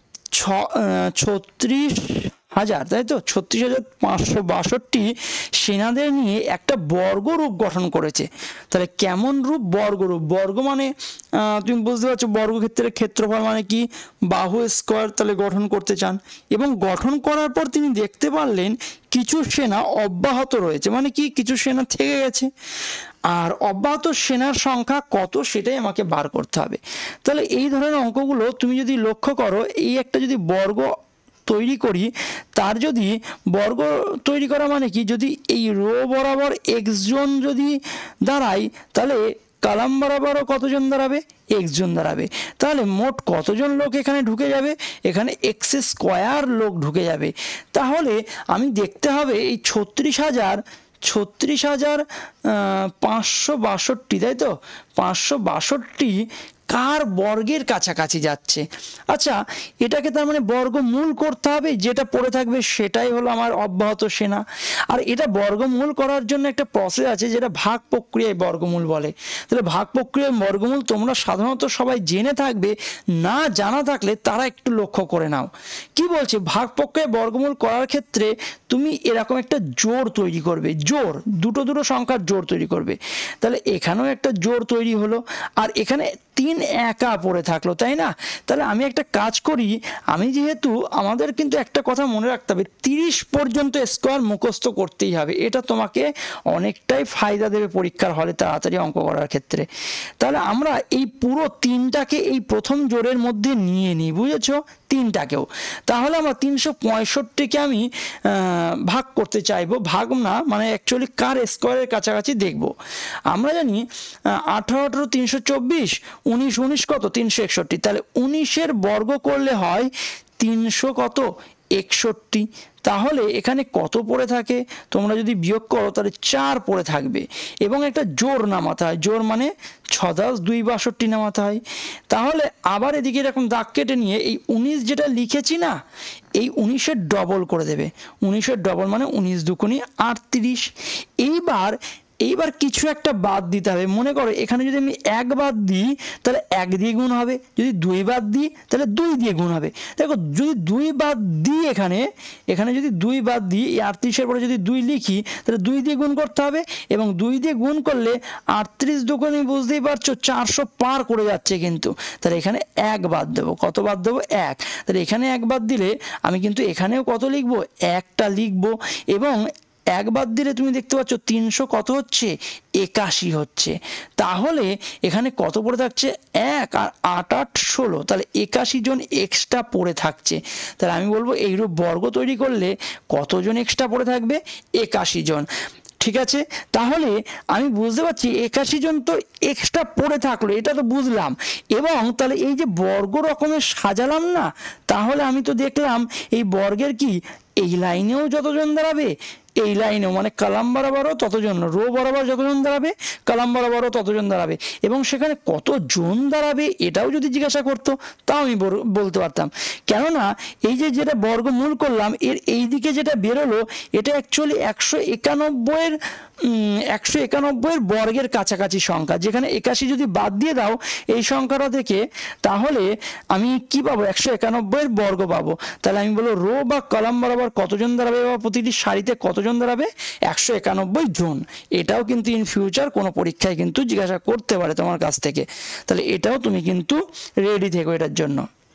36,000, তাই তো 36,562 সেনাদের নিয়ে একটা বর্গরূপ গঠন করেছে। তাহলে কেমন রূপ, বর্গরূপ। বর্গ মানে তুমি বুঝতে পারছো বর্গক্ষেত্রের ক্ষেত্রফল মানে কি বাহু স্কোয়ার, তাহলে গঠন করতে চান। এবং গঠন করার পর তিনি দেখতে পারলেন কিছু সেনা অব্যাহত রয়েছে, মানে কি কিছু সেনা থেকে গেছে, আর অব্যাহত সেনার সংখ্যা কত সেটাই আমাকে বার করতে হবে। তাহলে এই ধরনের অঙ্কগুলো তুমি যদি লক্ষ্য করো, এই একটা যদি বর্গ তৈরি করি, তার যদি বর্গ তৈরি করা মানে কি, যদি এই রো বরাবর এক্স জন যদি দাঁড়ায় তাহলে কলাম বরাবরও কতজন দাঁড়াবে, এক্স জন দাঁড়াবে। তাহলে মোট কতজন লোক এখানে ঢুকে যাবে, এখানে এক্স স্কোয়ার লোক ঢুকে যাবে। তাহলে আমি দেখতে হবে এই 36,562, তাই তো 562 কার বর্গের কাছাকাছি যাচ্ছে। আচ্ছা, এটাকে তার মানে বর্গমূল করতে হবে, যেটা পড়ে থাকবে সেটাই হলো আমার অব্যাহত সেনা। আর এটা বর্গমূল করার জন্য একটা প্রসেস আছে যেটা ভাগ প্রক্রিয়ায় বর্গমূল বলে। তাহলে ভাগ প্রক্রিয়ায় বর্গমূল তোমরা সাধারণত সবাই জেনে থাকবে, না জানা থাকলে তারা একটু লক্ষ্য করে নাও। কি বলছে, ভাগ প্রক্রিয়ায় বর্গমূল করার ক্ষেত্রে তুমি এরকম একটা জোড় তৈরি করবে, জোড় দুটো সংখ্যার জোড় তৈরি করবে। তাহলে এখানেও একটা জোড় তৈরি হলো, আর এখানে 3 একা পড়ে থাকলো, তাই না। তাহলে আমি একটা কাজ করি, আমি যেহেতু আমাদের কিন্তু একটা কথা মনে রাখতে হবে, 30 পর্যন্ত স্কোয়ার মুখস্থ করতেই হবে। এটা তোমাকে অনেকটাই ফায়দা দেবে পরীক্ষার হলে তাড়াতাড়ি অঙ্ক করার ক্ষেত্রে। তাহলে আমরা এই পুরো 3টাকে এই প্রথম জোড়ের মধ্যে নিয়ে নিই, বুঝেছো, তিনটাকেও। তাহলে আমরা 365কে আমি ভাগ করতে চাইবো, ভাগ না মানে অ্যাকচুয়ালি কার স্কোয়ারের কাছাকাছি দেখব। আমরা জানি 18 324, 19 কত 361, তাহলে 19-এর বর্গ করলে হয় 361। তাহলে এখানে কত পড়ে থাকে তোমরা যদি বিয়োগ করো তাহলে 4 পড়ে থাকবে এবং একটা জোর নামাতে হয়, জোর মানে 6 10 2 62 নামাতে হয়। তাহলে আবার এদিকে এরকম দাগ কেটে নিয়ে এই 19 যেটা লিখেছি না, এই 19-এর ডবল করে দেবে। 19-এর ডবল মানে 19 দুগুণে 38। এইবার কিছু একটা বাদ দিতে হবে। মনে করো এখানে যদি আমি 1 বাদ দিই তাহলে 1 দিয়ে গুণ হবে, যদি 2 বাদ দিই তাহলে 2 দিয়ে গুণ হবে। দেখো যদি 2 বাদ দিই এখানে যদি 2 বাদ দিই, এই 38-এর পরে যদি 2 লিখি তাহলে 2 দিয়ে গুণ করতে হবে এবং 2 দিয়ে গুণ করলে 38 দুগুণে বুঝতেই পারছো 400 পার করে যাচ্ছে কিন্তু। তাহলে এখানে 1 বাদ দেবো। কত বাদ দেবো? 1। তাহলে এখানে 1 বাদ দিলে আমি কিন্তু এখানেও কত লিখবো? 1টা লিখবো এবং 1 বাদ দিলে তুমি দেখতে পাচ্ছ 300 কত হচ্ছে? 81 হচ্ছে। তাহলে এখানে কত পড়ে থাকছে? 1 আর 8 8 16, তাহলে 81 জন এক্সট্রা পড়ে থাকছে। তাহলে আমি বলবো এইরূপ বর্গ তৈরি করলে কতজন এক্সট্রা পড়ে থাকবে? 81 জন। ঠিক আছে, তাহলে আমি বুঝতে পারছি 81 জন তো এক্সট্রা পড়ে থাকলো, এটা তো বুঝলাম। এবং তাহলে এই যে বর্গ রকমের সাজালাম না, তাহলে আমি তো দেখলাম এই বর্গের কি এই লাইনেও যতজন দাঁড়াবে, এই লাইনেও মানে কলাম বরাবরও ততজন, রো বরাবর যতজন দাঁড়াবে কলাম বরাবরও ততজন দাঁড়াবে, এবং সেখানে কতজন দাঁড়াবে এটাও যদি জিজ্ঞাসা করতো তাও আমি বলতে পারতাম। কেননা এই যে যেটা বর্গমূল করলাম এর এই দিকে যেটা বেরোলো এটা অ্যাকচুয়ালি 191-এর বর্গের কাছাকাছি সংখ্যা, যেখানে 81 যদি বাদ দিয়ে দাও এই সংখ্যাটা থেকে তাহলে আমি কি পাবো? 191-এর বর্গ পাবো। তাহলে আমি বলবো রো বা কলাম বরাবর কতজন দাঁড়াবে বা প্রতিটি সারিতে কতজন দাঁড়াবে? 191 জন। এটাও কিন্তু ইন ফিউচার কোনো পরীক্ষায় কিন্তু জিজ্ঞাসা করতে পারে তোমার কাছ থেকে। তাহলে এটাও তুমি কিন্তু রেডি থেকো এটার জন্য।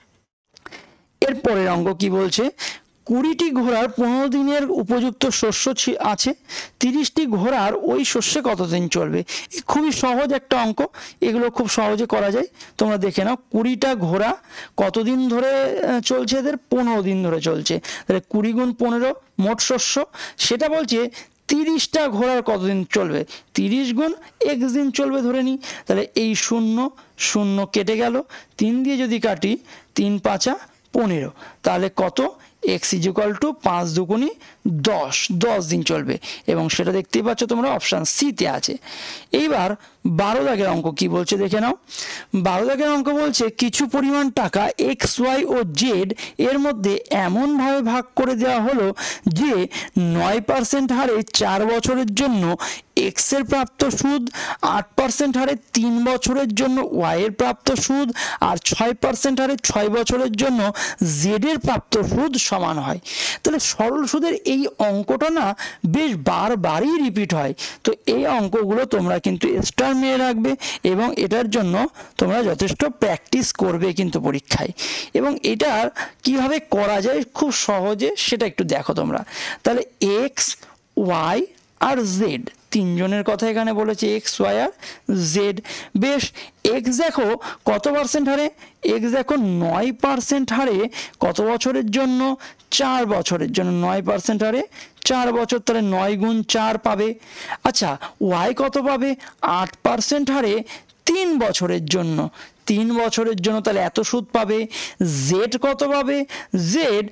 এরপরের অঙ্ক কি বলছে? 20টি ঘোড়ার 15 দিনের উপযুক্ত শস্য আছে, 30টি ঘোড়ার ওই শস্যে কতদিন চলবে? খুবই সহজ একটা অঙ্ক, এগুলো খুব সহজে করা যায়। তোমরা দেখে নাও 20টা ঘোড়া কতদিন ধরে চলছে? এদের 15 দিন ধরে চলছে। তাহলে 20 গুণ 15 মোট শস্য, সেটা বলছে 30টা ঘোড়ার কতদিন চলবে? 30 গুণ x দিন চলবে ধরে নিই। তাহলে এই 0 0 কেটে গেল, 3 দিয়ে যদি কাটি 3 5 15, তাহলে কত? x = 5 দুগুণে 10 দিন চলবে, এবং সেটা দেখতেই পাচ্ছ তোমরা অপশান সিতে আছে। এইবার 12 দাগের অঙ্ক কি বলছে দেখে নাও। 12 দাগের অঙ্ক বলছে কিছু পরিমাণ টাকা x y ও z এর মধ্যে এমনভাবে ভাগ করে দেওয়া হলো যে 9% হারে 4 বছরের জন্য x এর প্রাপ্ত সুদ, 8% হারে 3 বছরের জন্য y এর প্রাপ্ত সুদ, আর 6% হারে 6 বছরের জন্য z এর প্রাপ্ত সুদ সমান হয়। তাহলে সরল সুদের এই অঙ্কটা না বেশ বারবারই রিপিট হয়। তো এই অঙ্কগুলো তোমরা কিন্তু স্টার মেরে রাখবে এবং এটার জন্য তোমরা যথেষ্ট প্র্যাকটিস করবে কিন্তু পরীক্ষায়। এবং এটা কিভাবে করা যায় খুব সহজে সেটা একটু দেখো তোমরা। তাহলে x y আর z, তিনজনের কথা এখানে বলেছে, x y আর z। বেশ, x দেখো কত পার্সেন্ট হারে? x দেখো 9% হারে কত বছরের জন্য? 4 বছরের জন্য। 9% হারে 4 বছর, তাহলে 9 গুণ 4 পাবে। আচ্ছা, y কত পাবে? 8% হারে 3 বছরের জন্য। 3 বছরের জন্য, তাহলে এত সুদ পাবে। z কত পাবে? z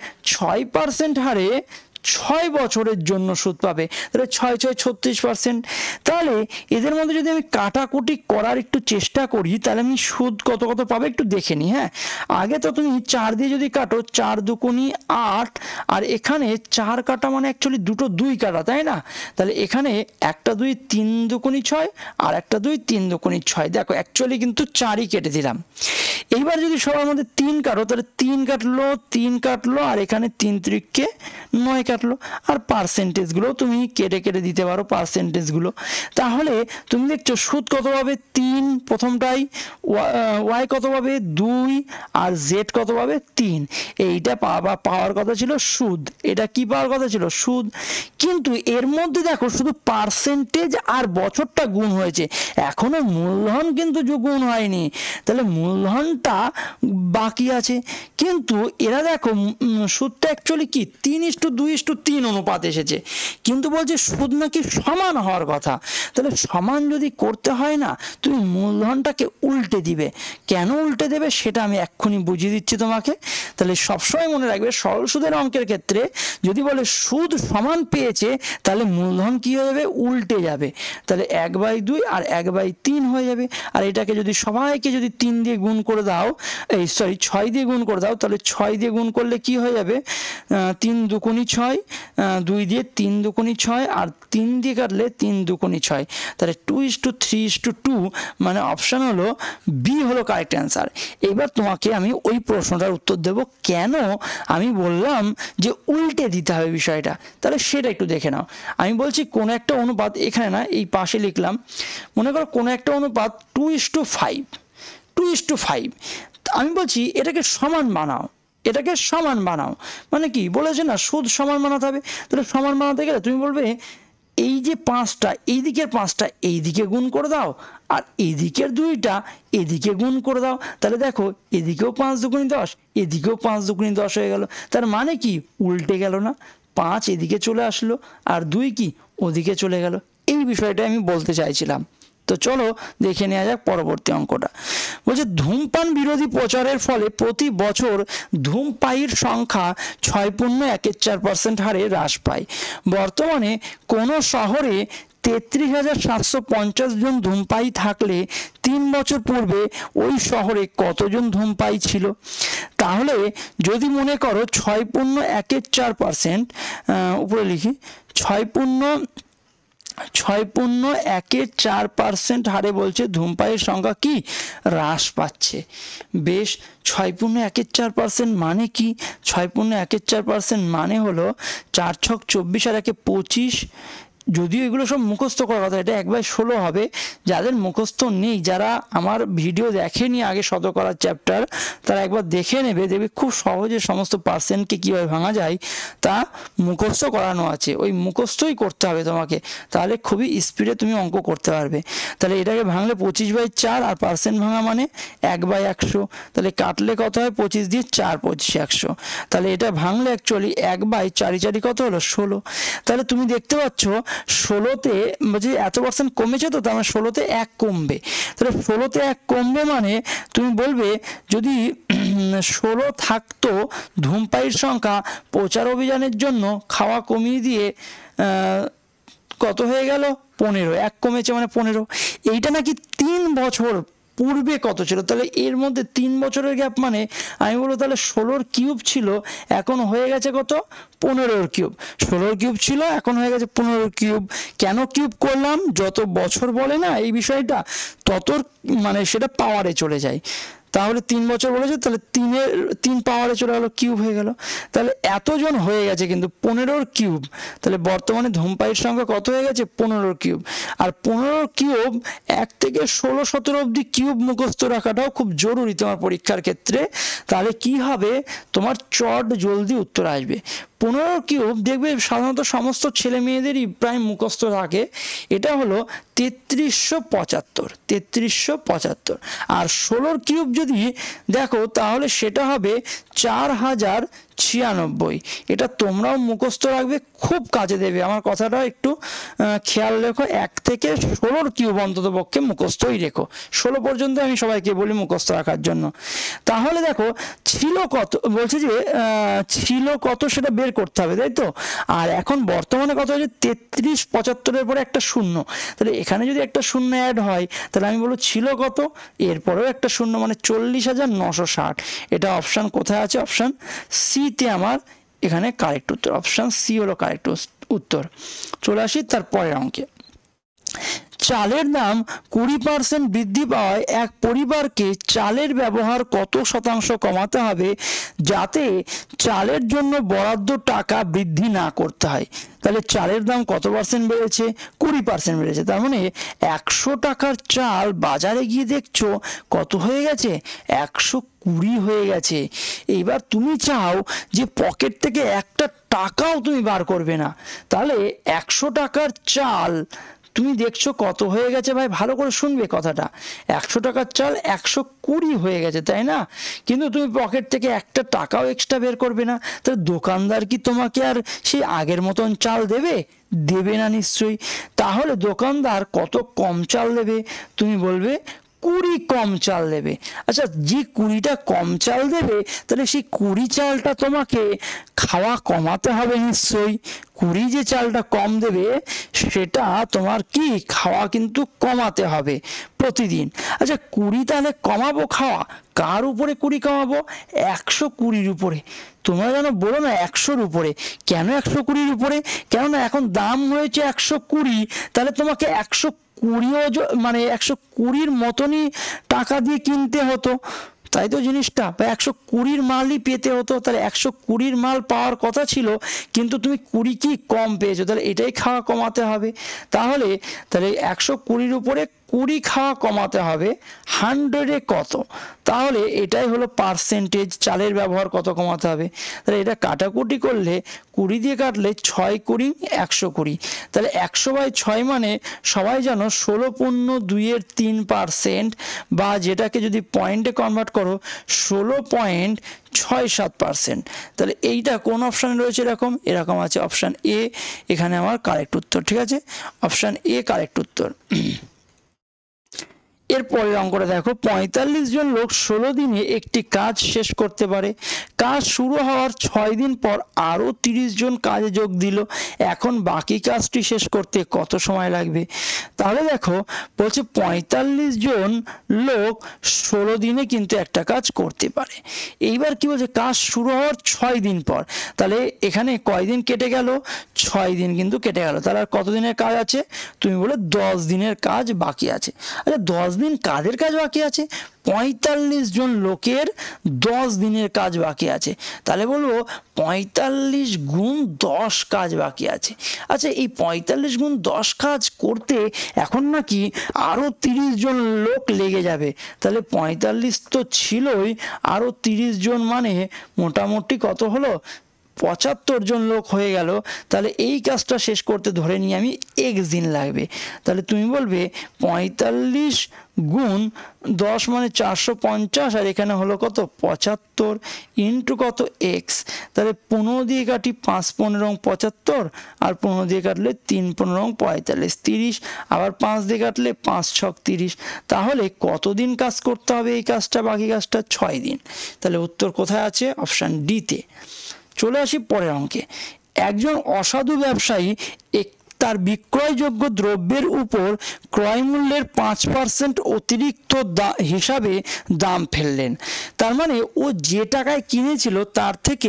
6% হারে 6 বছরের জন্য সুদ পাবে। তাহলে 6 6 36%। তাহলে এদের মধ্যে যদি আমি কাটাকুটি করার একটু চেষ্টা করি তাহলে আমি সুদ কত কত পাবে একটু দেখে নিই। হ্যাঁ, আগে তো তুমি 4 দিয়ে যদি কাটো 4 দুগুণে 8, আর এখানে 4 কাটা মানে অ্যাকচুয়ালি দুটো 2 কাটা, তাই না? তাহলে এখানে একটা 2 3 দুগুণে 6 আর একটা 2 3 দুগুণে 6। দেখো অ্যাকচুয়ালি কিন্তু 4ই কেটে দিলাম। এইবার যদি সবার মধ্যে 3 কাটো তাহলে 3 কাটলো, 3 কাটলো, আর এখানে 3 3 9 কাটলো। আর পার্সেন্টেজগুলো তুমি কেটে কেটে দিতে পারো পার্সেন্টেজগুলো। তাহলে তুমি দেখছো সুদ কত পাবে 3 প্রথমটাই, ওয়াই কত পাবে 2 আর জেড কত পাবে 3। এইটা পাওয়ার কথা ছিল সুদ, এটা কি পাওয়ার কথা ছিল সুদ। কিন্তু এর মধ্যে দেখো শুধু পার্সেন্টেজ আর বছরটা গুণ হয়েছে, এখনো মূলধন কিন্তু গুণ হয়নি। তাহলে মূলধনটা বাকি আছে। কিন্তু এরা দেখো সুদটা অ্যাকচুয়ালি কি 3:2:3 অনুপাত এসেছে, কিন্তু বলছে সুদ নাকি সমান হওয়ার কথা। তাহলে সমান যদি করতে হয় না, তুমি মূলধনটাকে উল্টে দিবে। কেন উল্টে দেবে সেটা আমি এক্ষুনি বুঝিয়ে দিচ্ছি তোমাকে। তাহলে সবসময় মনে রাখবে সরল সুদের অঙ্কের ক্ষেত্রে যদি বলে সুদ সমান পেয়েছে, তাহলে মূলধন কি হয়ে যাবে উল্টে যাবে। তাহলে 1/2 আর 1/3 হয়ে যাবে। আর এটাকে যদি সবাইকে যদি 3 দিয়ে গুণ করে দাও, 6 দিয়ে গুণ করে দাও, তাহলে 6 দিয়ে গুণ করলে কি হয়ে যাবে 3 দুগুণী 6, 2 দিয়ে 3 দুগুণী 6 আর 3 দিয়ে কাটলে 3 দুগুণী 6। তাহলে 2:3:2 মানে অপশান হলো বি হলো কারেক্ট অ্যান্সার। এবার তোমাকে আমি ওই প্রশ্নটার উত্তর দেব কেন আমি বললাম যে উল্টে দিতে হবে বিষয়টা, তাহলে সেটা একটু দেখে নাও। আমি বলছি কোনো একটা অনুপাত, এখানে না এই পাশে লিখলাম, মনে করো কোনো একটা অনুপাত 2:5, আমি বলছি এটাকে সমান বানাও, এটাকে সমান বানাও। মানে কি বলেছে না সুদ সমান বানাতে হবে। তাহলে সমান বানাতে গেলে তুমি বলবে এই যে 5টা এই দিকের 5টা এই দিকে গুণ করে দাও, আর এই দিকের 2টা এদিকে গুণ করে দাও। তাহলে দেখো এদিকেও 5 দুগুণী 10, এদিকেও 5 দুগুণী 10 হয়ে গেল। তার মানে কি উল্টে গেল না, 5 এদিকে চলে আসলো আর 2 কি ওদিকে চলে গেল। এই বিষয়টা আমি বলতে চাইছিলাম। তো চলো দেখে নেওয়া যাক পরবর্তী অঙ্কটা। বলছে ধূমপান বিরোধী প্রচারের ফলে প্রতি বছর ধূমপায়ীর সংখ্যা 6.14% হারে হ্রাস পায়। বর্তমানে কোনো শহরে 33,750 জন ধূমপায়ী থাকলে 3 বছর পূর্বে ওই শহরে কতজন ধূমপায়ী ছিল। তাহলে যদি মনে করো 6.14%, উপরে লিখি 6.14% হারে বলছে ধূমপায়ীর সংখ্যা কি হ্রাস পাচ্ছে। বেশ, 6.14% মানে কি? 6.14% মানে হলো 4 ছক 24 আর 1 25। যদিও এগুলো সব মুখস্থ করার কথা, এটা 1/16 হবে। যাদের মুখস্থ নেই, যারা আমার ভিডিও দেখেনি আগে শতকরার চ্যাপ্টার, তারা একবার দেখে নেবে, দেখবে খুব সহজে সমস্ত পার্সেন্টকে কীভাবে ভাঙা যায় তা মুখস্থ করানো আছে। ওই মুখস্থই করতে হবে তোমাকে, তাহলে খুবই স্পিডে তুমি অঙ্ক করতে পারবে। তাহলে এটাকে ভাঙলে 25/4 আর পার্সেন্ট ভাঙা মানে 1/100। তাহলে কাটলে কত হয় 25 দিয়ে 4 25 100। তাহলে এটা ভাঙলে অ্যাকচুয়ালি 1/4 কত হলো 16। তাহলে তুমি দেখতে পাচ্ছ 16তে যে এত পার্সেন্ট কমেছে, তো তার মানে 16তে 1 কমবে। তাহলে 16তে 1 কমবে মানে তুমি বলবে যদি 16 থাকতো ধূমপায়ীর সংখ্যা, প্রচার অভিযানের জন্য খাওয়া কমিয়ে দিয়ে কত হয়ে গেল 15, 1 কমেছে মানে 15। এইটা নাকি 3 বছর পূর্বে কত ছিল। তাহলে এর মধ্যে 3 বছরের গ্যাপ, মানে আমি বলবো তাহলে 16 কিউব ছিল, এখন হয়ে গেছে কত 15 কিউব। 16 কিউব ছিল, এখন হয়ে গেছে 15 কিউব। কেন কিউব করলাম? যত বছর বলে না এই বিষয়টা, তত মানে সেটা পাওয়ারে চলে যায়। তাহলে 3 বছর বলেছে, তাহলে 3 পাওয়ারে চলে গেলো, কিউব হয়ে গেল। তাহলে এতজন হয়ে গেছে কিন্তু 15 কিউব। তাহলে বর্তমানে ধূমপায়ীর সংখ্যা কত হয়ে গেছে 15 কিউব। আর 15 কিউব 1 থেকে 16 17 অবধি কিউব মুখস্থ রাখাটাও খুব জরুরি তোমার পরীক্ষার ক্ষেত্রে। তাহলে কি হবে, তোমার চট জলদি উত্তর আসবে। 15 কিউব দেখবে সাধারণত সমস্ত ছেলে মেয়েদেরই প্রায় মুখস্থ থাকে। এটা হলো 3375। আর 16 কিউব যদি দেখো তাহলে সেটা হবে 4096। এটা তোমরাও মুখস্থ রাখবে, খুব কাজে দেবে। আমার কথাটা একটু খেয়াল রেখো, 1 থেকে 16 কিউব অন্তত পক্ষে মুখস্থই রেখো। 16 পর্যন্ত আমি সবাইকে বলি মুখস্থ রাখার জন্য। তাহলে দেখো ছিল কত, বলছে যে ছিল কত সেটা বের করতে হবে, তাই তো। আর এখন বর্তমানে কত হয়েছে 3375-এর পরে একটা শূন্য। তাহলে এখানে যদি একটা শূন্য অ্যাড হয়, তাহলে আমি বলবো ছিল কত, এরপরেও একটা শূন্য, মানে 40,960। এটা অপশান কোথায় আছে? অপশান সিতে আমার এখানে কারেক্ট উত্তর। অপশান সি হলো কারেক্ট উত্তর। চলে আসি তার পরের অঙ্কে। চালের দাম 20% বৃদ্ধি পাওয়ায় এক পরিবারকে চালের ব্যবহার কত শতাংশ কমাতে হবে যাতে চালের জন্য বরাদ্দ টাকা বৃদ্ধি না করতে হয়? তাহলে চালের দাম কত পার্সেন্ট বেড়েছে? 20% বেড়েছে। তার মানে 100 টাকার চাল বাজারে গিয়ে দেখছো কত হয়ে গেছে? 120 হয়ে গেছে। এইবার তুমি চাও যে পকেট থেকে একটা টাকাও তুমি বার করবে না, তাহলে 100 টাকার চাল তুমি দেখছো কত হয়ে গেছে? ভাই ভালো করে শুনবে কথাটা, 100 টাকার চাল 120 হয়ে গেছে, তাই না? কিন্তু তুমি পকেট থেকে একটা টাকাও এক্সট্রা বের করবে না, তাহলে দোকানদার কি তোমাকে আর সেই আগের মতন চাল দেবে? দেবে না নিশ্চয়ই। তাহলে দোকানদার কত কম চাল দেবে? তুমি বলবে 20 কম চাল দেবে। আচ্ছা, যে 20টা কম চাল দেবে, তাহলে সেই 20 চালটা তোমাকে খাওয়া কমাতে হবে নিশ্চয়ই। 20 যে চালটা কম দেবে সেটা তোমার কি খাওয়া কিন্তু কমাতে হবে প্রতিদিন। আচ্ছা, 20 তাহলে কমাবো খাওয়া, কার উপরে 20 কমাবো? 120-র উপরে। তোমরা যেন বলো না 100-র উপরে। কেন 120-র উপরে? কেননা এখন দাম হয়েছে 120, তাহলে তোমাকে 120 মানে 120-র মতনই টাকা দিয়ে কিনতে হতো, তাই তো জিনিসটা, বা 120-র মালই পেতে হতো। তাহলে 120-র মাল পাওয়ার কথা ছিল, কিন্তু তুমি 20 কি কম পেয়েছো, তাহলে এটাই খাওয়া কমাতে হবে। তাহলে 120-র উপরে 20 খাওয়া কমাতে হবে। 100-এ কত? তাহলে এটাই হলো পার্সেন্টেজ, চালের ব্যবহার কত কমাতে হবে। তাহলে এটা কাটাকুটি করলে 20 দিয়ে কাটলে 6-20 120। তাহলে 100/6 মানে সবাই জানো 16.2-3%, বা যেটাকে যদি পয়েন্টে কনভার্ট করো 16.67%। তাহলে এইটা কোন অপশানে রয়েছে? এরকম আছে অপশান এ। এখানে আমার কারেক্ট উত্তর, ঠিক আছে, অপশান এ কারেক্ট উত্তর। এরপরের অঙ্কটা দেখো, 45 জন লোক 16 দিনে একটি কাজ শেষ করতে পারে। কাজ শুরু হওয়ার 6 দিন পর আরও 30 জন কাজে যোগ দিল। এখন বাকি কাজটি শেষ করতে কত সময় লাগবে? তাহলে দেখো বলছে 45 জন লোক 16 দিনে কিন্তু একটা কাজ করতে পারে। এইবার কি বলছে? কাজ শুরু হওয়ার 6 দিন পর। তাহলে এখানে কয়দিন কেটে গেল? 6 দিন কিন্তু কেটে গেল। তাহলে আর কত দিনের কাজ আছে? তুমি বলে 10 দিনের কাজ বাকি আছে। আচ্ছা, 10 দিন কাদের কাজ বাকি আছে? 45 জন লোকের 10 দিনের কাজ বাকি আছে। তাহলে বলবো 45 গুণ 10 কাজ বাকি আছে। আচ্ছা, এই 45 গুণ 10 কাজ করতে এখন নাকি আরও 30 জন লোক লেগে যাবে। তাহলে 45 তো ছিলই, আরও 30 জন মানে মোটামুটি কত হলো? 75 জন লোক হয়ে গেল। তাহলে এই কাজটা শেষ করতে ধরে নিয়ে আমি x দিন লাগবে। তাহলে তুমি বলবে 45 গুণ 10 মানে 450, আর এখানে হলো কত? 75 ইন্টু কত? x। তাহলে 15 দিয়ে কাটি, 5 15 75, আর 15 দিয়ে কাটলে 3 15 45, 30, আবার 5 দিয়ে কাটলে 5 6 30। তাহলে কতদিন কাজ করতে হবে এই কাজটা? বাকি কাজটা 6 দিন। তাহলে উত্তর কোথায় আছে? অপশান ডিতে। চলে আসি পরের অঙ্কে। একজন অসাধু ব্যবসায়ী তার বিক্রয়যোগ্য দ্রব্যের উপর ক্রয় মূল্যের 5% অতিরিক্ত হিসাবে দাম ফেললেন। তার মানে ও যে টাকায় কিনেছিল তার থেকে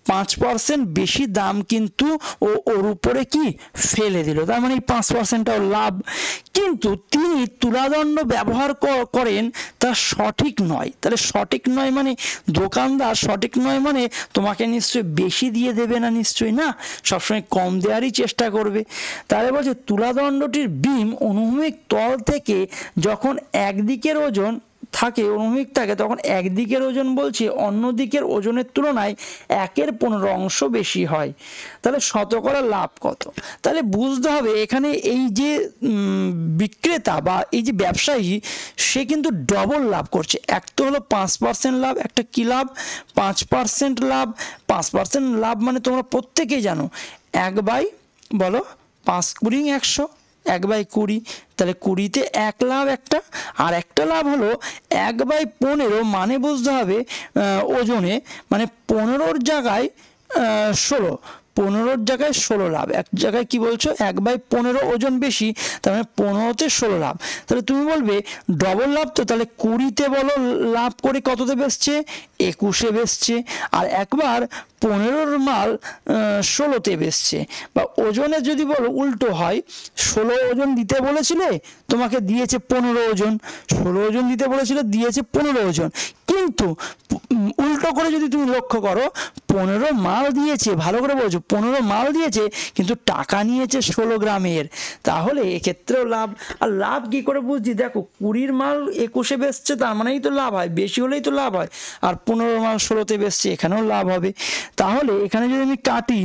5% বেশি দাম কিন্তু ওর উপরে কি ফেলে দিল। তার মানে এই 5%টাও লাভ। কিন্তু তিনি তুলাদণ্ড ব্যবহার করেন, তা সঠিক নয়। তাহলে সঠিক নয় মানে দোকানদার সঠিক নয় মানে তোমাকে নিশ্চয়ই বেশি দিয়ে দেবে না, নিশ্চয়ই না, সবসময় কম দেওয়ারই চেষ্টা করবে। তাহলে বলছে তুলাদণ্ডটির বিম অনুভূমিক তল থেকে যখন একদিকের ওজন থাকে, অনুভূমিক থাকে, তখন একদিকের ওজন বলছে অন্য দিকের ওজনের তুলনায় 1/15 অংশ বেশি হয়। তাহলে শতকরা লাভ কত? তাহলে বুঝতে হবে এখানে এই যে বিক্রেতা বা এই যে ব্যবসায়ী, সে কিন্তু ডবল লাভ করছে। এক তো হলো 5% লাভ, একটা কি লাভ? 5% লাভ। 5% লাভ মানে তোমরা প্রত্যেকেই জানো 1/, বলো 5 20 100, 1/20। তাহলে 20-তে 1 লাভ একটা, আর একটা লাভ হলো 1/15, মানে বুঝতে হবে ওজনে, মানে 15-র জায়গায় 16, 15 জায়গায় 16 লাভ, এক জায়গায় কি বলছো 1/15 ওজন বেশি, তার মানে 15তে 16 লাভ। তাহলে তুমি বলবে ডবল লাভ তো, তাহলে 20তে বলো লাভ করে কততে বেচছে, 21-এ বেচছে। আর একবার 15 মাল 16তে বেচছে। বা ওজনে যদি বলো উল্টো হয়, 16 ওজন দিতে বলেছিলে, তোমাকে দিয়েছে 15 ওজন, 16 ওজন দিতে বলেছিল, দিয়েছে 15 ওজন। কিন্তু উল্টো করে যদি তুমি লক্ষ্য করো, 15 মাল দিয়েছে, ভালো করে বলছো 15 মাল দিয়েছে, কিন্তু টাকা নিয়েছে 16 গ্রামের, তাহলে এক্ষেত্রেও লাভ। আর লাভ কি করে বুঝছি, দেখো 20 মাল 21-এ বেচছে, তার মানেই তো লাভ হয়, বেশি হলেই তো লাভ হয়। আর 15 মাল 16তে বেচছে, এখানেও লাভ হবে। তাহলে এখানে যদি আমি কাটি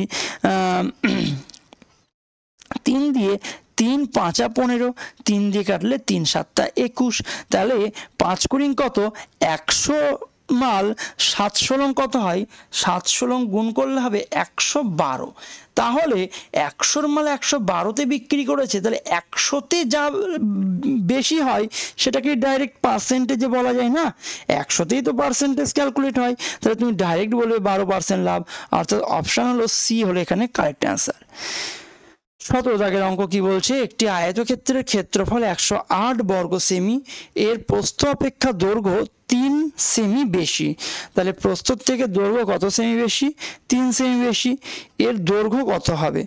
3 দিয়ে, 3 5 15, 3 দিয়ে কাটলে 3 7 21, তাহলে 5 কুড়ি কত, 100 মাল 700 লং কত হয়, 700 লং গুণ করলে হবে 112। তাহলে 100 মাল 112তে বিক্রি করেছে, তাহলে 100তে যা বেশি হয় সেটাকে ডাইরেক্ট পার্সেন্টেজে বলা যায় না, 100তেই তো পার্সেন্টেজ ক্যালকুলেট হয়। তাহলে তুমি ডাইরেক্ট বলবে 12% লাভ, অর্থাৎ অপশান হলো সি হলো এখানে কারেক্ট অ্যান্সার। 17 দাগের অঙ্ক কি বলছে, একটি আয়তক্ষেত্রের ক্ষেত্রফল 108 বর্গ সেমি, এর প্রস্থ অপেক্ষা দৈর্ঘ্য 3 সেমি বেশি। তাহলে প্রস্থ থেকে দৈর্ঘ্য কত সেমি বেশি, 3 সেমি বেশি, এর দৈর্ঘ্য কত হবে।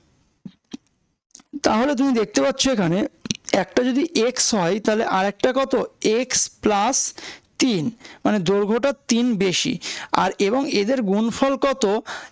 তাহলে তুমি দেখতে পাচ্ছ এখানে একটা যদি এক্স হয়, তাহলে আরেকটা কত, এক্স প্লাস 3, মানে দৈর্ঘ্যটা 3 বেশি। আর এবং এদের গুণফল কত,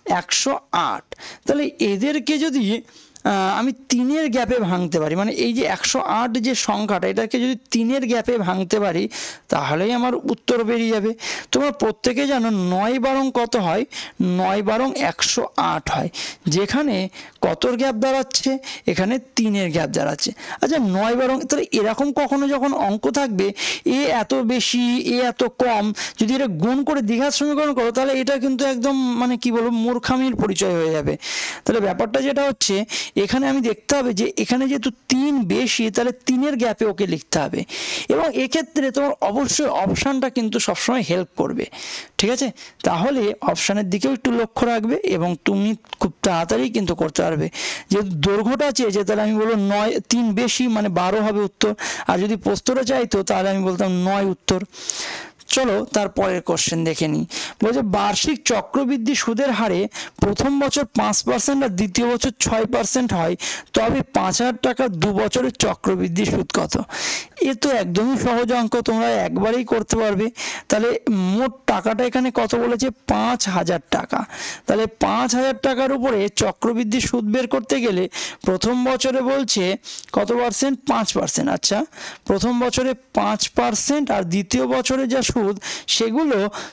108। তাহলে এদেরকে যদি আমি 3-এর গ্যাপে ভাঙতে পারি, মানে এই যে 108 যে সংখ্যাটা, এটাকে যদি 3-এর গ্যাপে ভাঙতে পারি, তাহলেই আমার উত্তর বেরিয়ে যাবে। তোমরা প্রত্যেকে জানো 9 বারং কত হয়, 9 বারং 108 হয়, যেখানে কতর গ্যাপ দাঁড়াচ্ছে, এখানে 3-এর গ্যাপ দাঁড়াচ্ছে। আচ্ছা 9 বারং, তাহলে এরকম কখনো যখন অঙ্ক থাকবে এ এত বেশি এ এত কম, যদি এটা গুণ করে দ্বিঘাত সমীকরণ করো, তাহলে এটা কিন্তু একদম মানে কি বলবো, মূর্খামির পরিচয় হয়ে যাবে। তাহলে ব্যাপারটা যেটা হচ্ছে, এখানে আমি দেখতে হবে যে এখানে যেহেতু 3 বেশি, তাহলে 3-এর গ্যাপে ওকে লিখতে হবে। এবং এক্ষেত্রে তোমার অবশ্যই অপশানটা কিন্তু সবসময় হেল্প করবে, ঠিক আছে। তাহলে অপশানের দিকেও একটু লক্ষ্য রাখবে এবং তুমি খুব তাড়াতাড়ি কিন্তু করতে পারবে। যেহেতু দৈর্ঘ্যটা চেয়েছে, তাহলে আমি বলবো 9, 3 বেশি মানে 12 হবে উত্তর। আর যদি প্রস্থটা চাইতো, তাহলে আমি বলতাম 9 উত্তর। চলো তারপরের কোশ্চেন দেখে নিই। বলছে বার্ষিক চক্রবৃদ্ধি সুদের হারে প্রথম বছর 5% আর দ্বিতীয় বছর 6% হয়, তবে 5,000 টাকার 2 বছরের চক্রবৃদ্ধি সুদ কত। এ তো একদমই সহজ অঙ্ক, তোমরা একবারেই করতে পারবে। তাহলে মোট টাকাটা এখানে কত বলেছে, 5,000 টাকা। তাহলে 5,000 টাকার উপরে চক্রবৃদ্ধি সুদ বের করতে গেলে প্রথম বছরে বলছে কত পার্সেন্ট, 5%। আচ্ছা প্রথম বছরে 5% আর দ্বিতীয় বছরে যা সুদ সেগুলো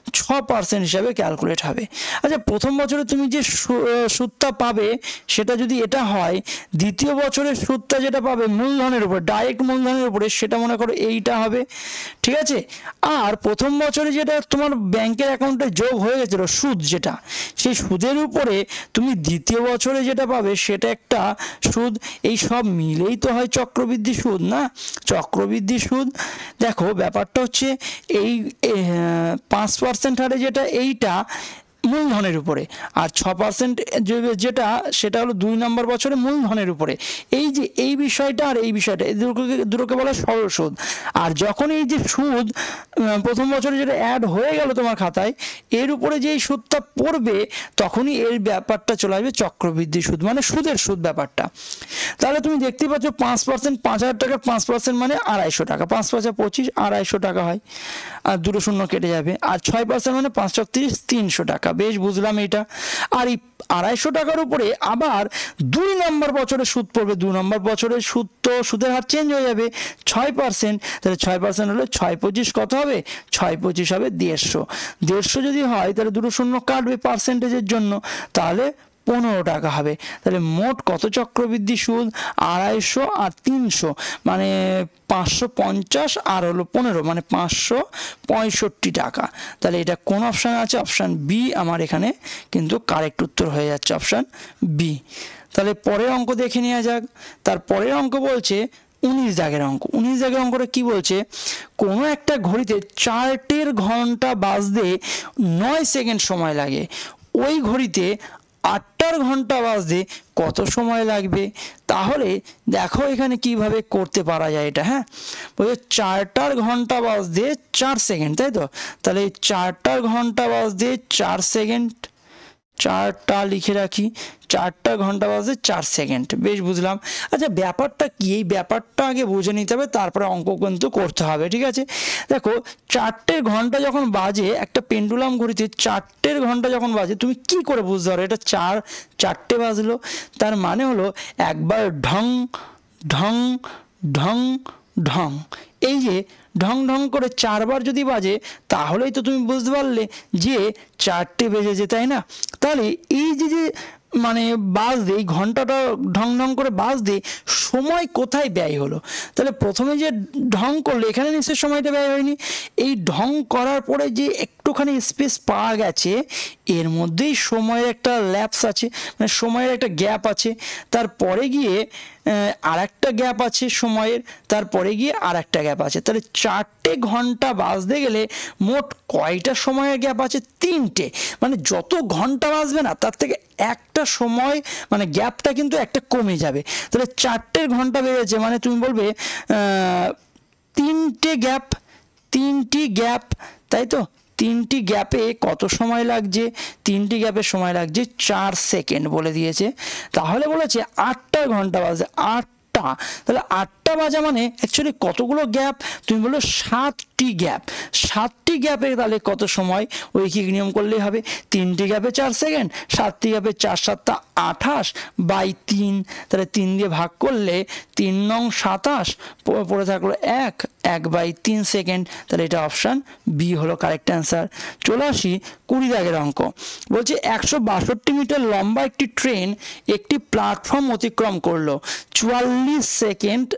6% হিসাবে ক্যালকুলেট হবে। আচ্ছা প্রথম বছরে তুমি যে সুদটা পাবে সেটা যদি এটা হয়, দ্বিতীয় বছরের সুদটা যেটা পাবে মূলধনের উপর, ডাইরেক্ট মূলধনের উপরে, সেটা মনে করো এইটা হবে, ঠিক আছে। আর প্রথম বছরে যেটা তোমার ব্যাংকের অ্যাকাউন্টে যোগ হয়ে গেছিল সুদ, যেটা সেই সুদের উপরে তুমি দ্বিতীয় বছরে যেটা পাবে সেটা একটা সুদ, এই সব মিলেই তো হয় চক্রবৃদ্ধি সুদ না। চক্রবৃদ্ধি সুদ দেখো ব্যাপারটা হচ্ছে এই 5% হারে যেটা, এইটা মূলধনের উপরে, আর 6% যেটা সেটা হলো 2 নম্বর বছরে মূলধনের উপরে। এই যে এই বিষয়টা আর এই বিষয়টা, এই দুটোকে বলা সরল সুদ। আর যখন এই যে সুদ প্রথম বছরে যেটা অ্যাড হয়ে গেল তোমার খাতায়, এর উপরে যেই সুদটা পড়বে, তখনই এর ব্যাপারটা চলে আসবে চক্রবৃদ্ধি সুদ, মানে সুদের সুদ ব্যাপারটা। তাহলে তুমি দেখতেই পাচ্ছ 5%, 5,000 টাকা 5% মানে 250 টাকা, 5 5 25, 250 টাকা হয়, আর 2 শূন্য কেটে যাবে। আর 6% মানে 5 30, 300 টাকা। বেশ বুঝলাম এটা। আর এই 250 টাকার উপরে আবার 2 নম্বর বছরে সুদ পড়বে, 2 নম্বর বছরের সুদ তো সুদের হার চেঞ্জ হয়ে যাবে 6%। তাহলে 6% হলে 6 25 কত হবে, 6 25 হবে 150। 150 যদি হয় তাহলে 2 শূন্য কাটবে পার্সেন্টেজের জন্য, তাহলে 15 টাকা হবে। তাহলে মোট কত চক্রবৃদ্ধি সুদ, 250 আর 300 মানে 550 আর হলো 15 মানে 565 টাকা। তাহলে এটা কোন অপশানে আছে, অপশান বি আমার এখানে কিন্তু কারেক্ট উত্তর হয়ে যাচ্ছে, অপশান বি। তাহলে পরের অঙ্ক দেখে নেওয়া যাক। তার পরের অঙ্ক বলছে 19 দাগের অঙ্ক। 19 দাগের অঙ্কটা কি বলছে, কোনো একটা ঘড়িতে 4টের ঘন্টা বাজতে 9 সেকেন্ড সময় লাগে, ওই ঘড়িতে 8টার ঘন্টা বাজতে কত সময় লাগবে? তাহলে দেখো এখানে কিভাবে করতে পারা যায় এটা। হ্যাঁ, বলছে 4টার ঘন্টা বাজতে 4 সেকেন্ড, তাই তো? তাহলে 4টার ঘন্টা বাজতে 4 সেকেন্ড, 4টা লিখে রাখি, 4টা ঘন্টা বাজে 4 সেকেন্ড। বেশ, বুঝলাম। আচ্ছা, ব্যাপারটা কি, এই ব্যাপারটা আগে বুঝে নিতে হবে, তারপরে অঙ্ক কিন্তু করতে হবে, ঠিক আছে? দেখো, 4টের ঘন্টা যখন বাজে, একটা পেন্ডুলাম ঘড়িতে 4টের ঘন্টা যখন বাজে, তুমি কি করে বুঝতে পারো এটা 4টে বাজলো? তার মানে হলো একবার ঢং ঢং ঢং ঢং, এই যে ঢং ঢং করে 4বার যদি বাজে, তাহলেই তো তুমি বুঝতে পারলে যে 4টে বেজেছে, তাই না? তাহলে এই যে মানে বাজতে, এই ঘন্টাটা ঢং ঢং করে বাজতে সময় কোথায় ব্যয় হলো? তাহলে প্রথমে যে ঢং করলো, এখানে নিশ্চয়ই সময়টা ব্যয় হয়নি। এই ঢং করার পরে যে একটুখানি স্পেস পাওয়া গেছে, এর মধ্যেই সময়ের একটা ল্যাপস আছে, মানে সময়ের একটা গ্যাপ আছে। তারপরে গিয়ে আর একটা গ্যাপ আছে সময়ের, তারপরে গিয়ে আর একটা গ্যাপ আছে। তাহলে 4টে ঘন্টা বাজতে গেলে মোট কয়টা সময়ের গ্যাপ আছে? 3টে। মানে যত ঘন্টা বাজবে না, তার থেকে একটা সময়, মানে গ্যাপটা কিন্তু একটা কমে যাবে। তাহলে 4টের ঘন্টা বেজেছে, মানে তুমি বলবে 3টে গ্যাপ, 3টি গ্যাপ, তাই তো? 3টি গ্যাপে কত সময় লাগছে? 3টি গ্যাপে সময় লাগছে 4 সেকেন্ড বলে দিয়েছে। তাহলে বলেছে 8টা ঘন্টা বাজে, 8টা। তাহলে 8টা বাজা মানে অ্যাকচুয়ালি কতগুলো গ্যাপ? তুমি বললো 7টি গ্যাপ। 7টি গ্যাপে তাহলে কত সময়? ঐকিক নিয়ম করলেই হবে। 3টি গ্যাপে 4 সেকেন্ড, 7টি গ্যাপে 4 7 28 বাই 3। তাহলে 3 দিয়ে ভাগ করলে 3 নং 27, পড়ে থাকলো 1 বাই 3 সেকেন্ড। তাহলে এটা অপশান বি হলো কারেক্ট অ্যান্সার। চলে আসি 20 দাগের অঙ্ক। বলছে 162 মিটার লম্বা একটি ট্রেন একটি প্ল্যাটফর্ম অতিক্রম করলো 44 সেকেন্ড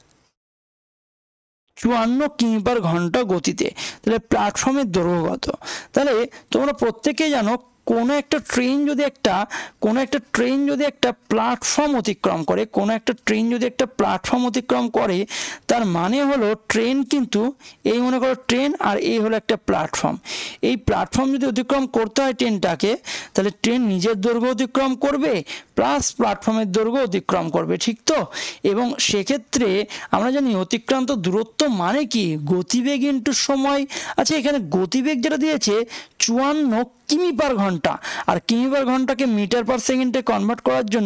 54 কিমি/ঘন্টা গতিতে। তাহলে প্ল্যাটফর্মের দৈর্ঘ্য কত? তাহলে তোমরা প্রত্যেকেই জানো, কোনো একটা ট্রেন যদি একটা প্ল্যাটফর্ম অতিক্রম করে, তার মানে হলো ট্রেন কিন্তু, এই মনে করো ট্রেন আর এই হলো একটা প্ল্যাটফর্ম। এই প্ল্যাটফর্ম যদি অতিক্রম করতে হয় ট্রেনটাকে, তাহলে ট্রেন নিজের দৈর্ঘ্য অতিক্রম করবে প্লাস প্ল্যাটফর্মের দৈর্ঘ্য অতিক্রম করবে, ঠিক তো? এবং সেক্ষেত্রে আমরা জানি অতিক্রান্ত দূরত্ব মানে কি? গতিবেগ ইন্টু সময়। আচ্ছা, এখানে গতিবেগ যেটা দিয়েছে 54 কিমি/ঘন্টা, আর কিমি/ঘন্টাকে মিটার/সেকেন্ডে কনভার্ট করার জন্য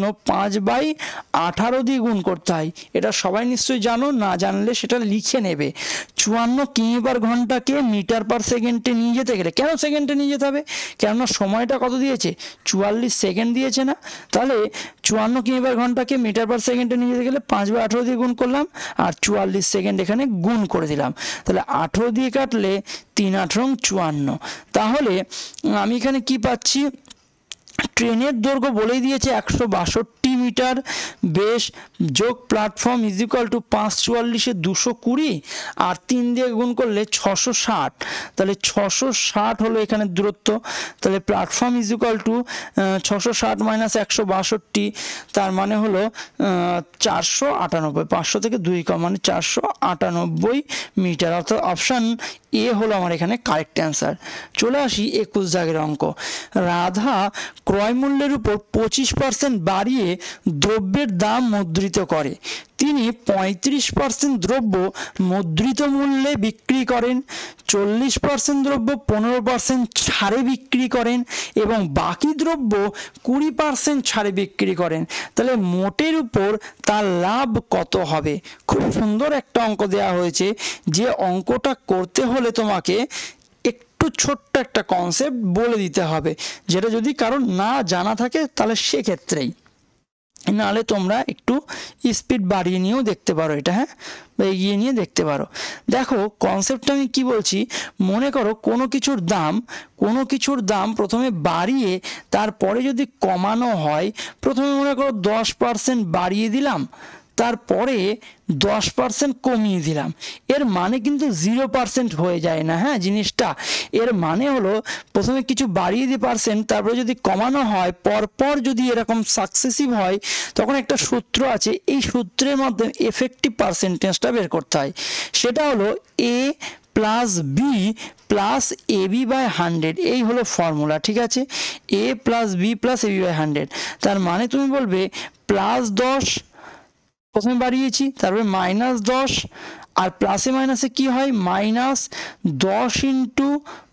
5/18 দিয়ে গুণ করতে হয়। এটা সবাই নিশ্চয়ই জানো, না জানলে সেটা লিখে নেবে। 54 কিমি/ঘন্টাকে মিটার/সেকেন্ডে নিয়ে যেতে গেলে, কেন সেকেন্ডে নিয়ে যেতে হবে? কেননা সময়টা কত দিয়েছে? 44 সেকেন্ড দিয়েছে না? তাহলে 54 কিমি/ঘন্টাকে মিটার/সেকেন্ডে নিয়ে যেতে গেলে 5/18 দিয়ে গুণ করলাম, আর 44 সেকেন্ড এখানে গুণ করে দিলাম। তাহলে 18 দিয়ে কাটলে 3 18 54। তাহলে আমি এখানে কি পাচ্ছি? ট্রেনের দৈর্ঘ্য বলেই দিয়েছে 162 মিটার, বেশ, যোগ প্ল্যাটফর্ম ইজ ইকুয়াল টু 544 220, আর 3 দিয়ে গুণ করলে 660। তাহলে 660 হলো এখানে দূরত্ব। তাহলে platform is equal to 660 minus 162, তার মানে হলো 498। 500 থেকে 2 কম মানে 498 মিটার। অর্থাৎ অপশান এ হলো আমার এখানে কারেক্ট অ্যান্সার। চলে আসি 21 দাগের অঙ্ক। রাধা ক্রয় মূল্যের উপর 25% বাড়িয়ে দ্রব্যের দাম মুদ্রিত করে। তিনি 35% দ্রব্য মুদ্রিত মূল্যে বিক্রি করেন, 40% দ্রব্য 15% ছাড়ে বিক্রি করেন এবং বাকি দ্রব্য 20% ছাড়ে বিক্রি করেন। তাহলে মোটের উপর তার লাভ কত হবে? খুব সুন্দর একটা অঙ্ক দেওয়া হয়েছে। যে অঙ্কটা করতে হলে তোমাকে একটু ছোট্ট একটা কনসেপ্ট বলে দিতে হবে, যেটা যদি কারণ না জানা থাকে তাহলে সেক্ষেত্রেই, নাহলে তোমরা একটু স্পিড বাড়িয়ে নিয়েও দেখতে পারো এটা, হ্যাঁ, বা এগিয়ে নিয়ে দেখতে পারো। দেখো কনসেপ্টটা আমি কি বলছি, মনে করো কোনো কিছুর দাম প্রথমে বাড়িয়ে তারপরে যদি কমানো হয়, প্রথমে মনে করো 10% বাড়িয়ে দিলাম, তারপরে 10% কমিয়ে দিলাম, এর মানে কিন্তু 0% হয়ে যায় না। হ্যাঁ, জিনিসটা এর মানে হলো প্রথমে কিছু বাড়িয়ে দিয়ে পার্সেন্ট, তারপরে যদি কমানো হয়, পরপর যদি এরকম সাকসেসিভ হয়, তখন একটা সূত্র আছে, এই সূত্রের মাধ্যমে এফেক্টিভ পার্সেন্টেজটা বের করতে হয়। সেটা হলো A plus B plus A B by 100, এই হলো ফর্মুলা, ঠিক আছে। A plus B plus A B by 100, তার মানে তুমি বলবে প্লাস 10 প্রথমে বাড়িয়েছি, তারপরে মাইনাস 10, আর প্লাসে মাইনাসে কি হয়, মাইনাস 10 ইন্টু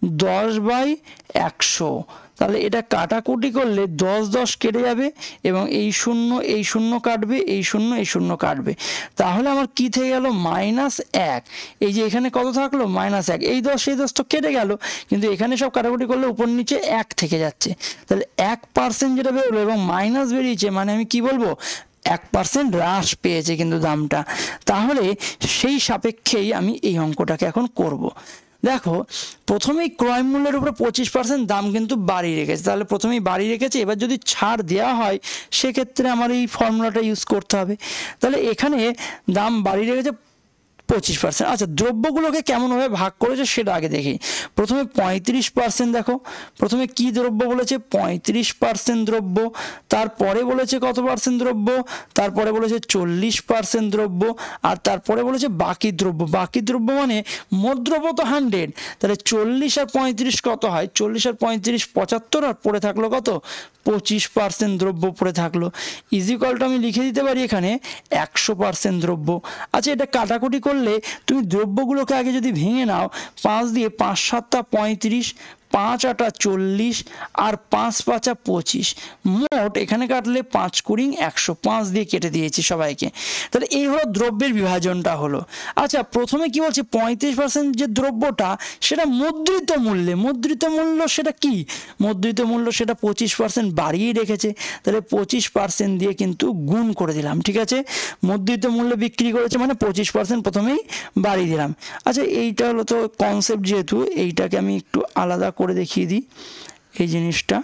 10/100। তাহলে এটা কাটাকুটি করলে 10 10 কেটে যাবে এবং এই শূন্য কাটবে, এই শূন্য কাটবে, তাহলে আমার কি থেকে গেল, -1। এই যে এখানে কত থাকলো, -1, এই 10 তো কেটে গেল, কিন্তু এখানে সব কাটাকুটি করলে উপর নিচে 1 থেকে যাচ্ছে, তাহলে 1% যেটা বেরোলো এবং মাইনাস বেরিয়েছে, মানে আমি কি বলবো, 1% হ্রাস পেয়েছে কিন্তু দামটা। তাহলে সেই সাপেক্ষেই আমি এই অঙ্কটাকে এখন করব। দেখো প্রথমেই ক্রয় মূল্যের উপরে 25% দাম কিন্তু বাড়িয়ে রেখেছে, তাহলে প্রথমেই বাড়িয়ে রেখেছে, এবার যদি ছাড় দেওয়া হয় সেক্ষেত্রে আমার এই ফর্মুলাটা ইউজ করতে হবে। তাহলে এখানে দাম বাড়িয়ে রেখেছে 25%। আচ্ছা, দ্রব্যগুলোকে কেমনভাবে ভাগ করেছে সেটা আগে দেখি। প্রথমে 35%, দেখো প্রথমে কি দ্রব্য বলেছে, 35% দ্রব্য, তারপরে বলেছে কত পার্সেন্ট দ্রব্য, তারপরে বলেছে 40% দ্রব্য, আর তারপরে বলেছে বাকি দ্রব্য। বাকি দ্রব্য মানে মোট দ্রব্য তো 100, তাহলে 40 আর 35 কত হয়, 40 আর 35 75, আর পড়ে থাকলো কত, 25% দ্রব্য পড়ে থাকলো। ইজিকলটা আমি লিখে দিতে পারি এখানে 100% দ্রব্য। আচ্ছা, এটা কাটাকুটি করলে তুমি দ্রব্যগুলোকে আগে যদি ভেঙে নাও, 5 দিয়ে 5 7 35, 5 8 40, আর 5 5 25, মোট এখানে কাটলে 5 কুড়ি 100, 5 দিয়ে কেটে দিয়েছি সবাইকে। তাহলে এই হলো দ্রব্যের বিভাজনটা হলো। আচ্ছা, প্রথমে কি বলছে, 35% যে দ্রব্যটা সেটা মুদ্রিত মূল্যে, মুদ্রিত মূল্য সেটা কি, মুদ্রিত মূল্য সেটা 25% বাড়িয়ে রেখেছে, তাহলে 25% দিয়ে কিন্তু গুণ করে দিলাম, ঠিক আছে। মুদ্রিত মূল্যে বিক্রি করেছে মানে 25% প্রথমেই বাড়িয়ে দিলাম। আচ্ছা, এইটা হলো তো কনসেপ্ট, যেহেতু এইটাকে আমি একটু আলাদা করে দেখিয়ে দিই এই জিনিসটা।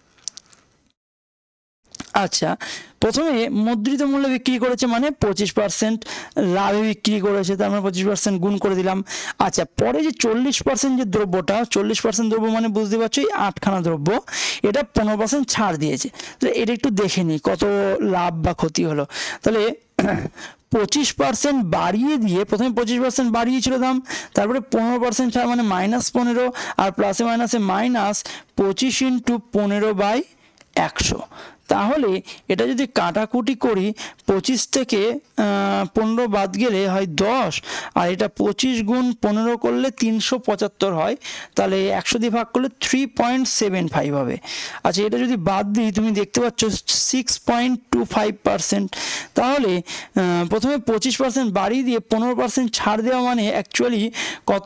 আচ্ছা, প্রথমে মুদ্রিত মূল্যে বিক্রি করেছে মানে 25% লাভে বিক্রি করেছে, তার মানে 25% গুণ করে দিলাম। আচ্ছা, পরে যে 40% যে দ্রব্যটা, 40% দ্রব্য মানে বুঝতে পারছো এই 8খানা দ্রব্য, এটা 15% ছাড় দিয়েছে। তো এটা একটু দেখে নিই কত লাভ বা ক্ষতি হলো। তাহলে 25% বাড়িয়ে দিয়ে, প্রথমে 25% বাড়িয়েছিল দাম, তারপরে 15% ছাড় মানে -15, আর প্লাসে মাইনাসে -25 ইন্টু 15/100। তাহলে এটা যদি কাটাকুটি করি, 25 থেকে 15 বাদ গেলে হয় 10, আর এটা 25 গুণ 15 করলে 375 হয়, তাহলে 100 দিয়ে ভাগ করলে 3.75 হবে। আচ্ছা, এটা যদি বাদ দিই তুমি দেখতে পাচ্ছ 6.25%। তাহলে প্রথমে 25% বাড়িয়ে দিয়ে 15% ছাড় দেওয়া মানে অ্যাকচুয়ালি কত,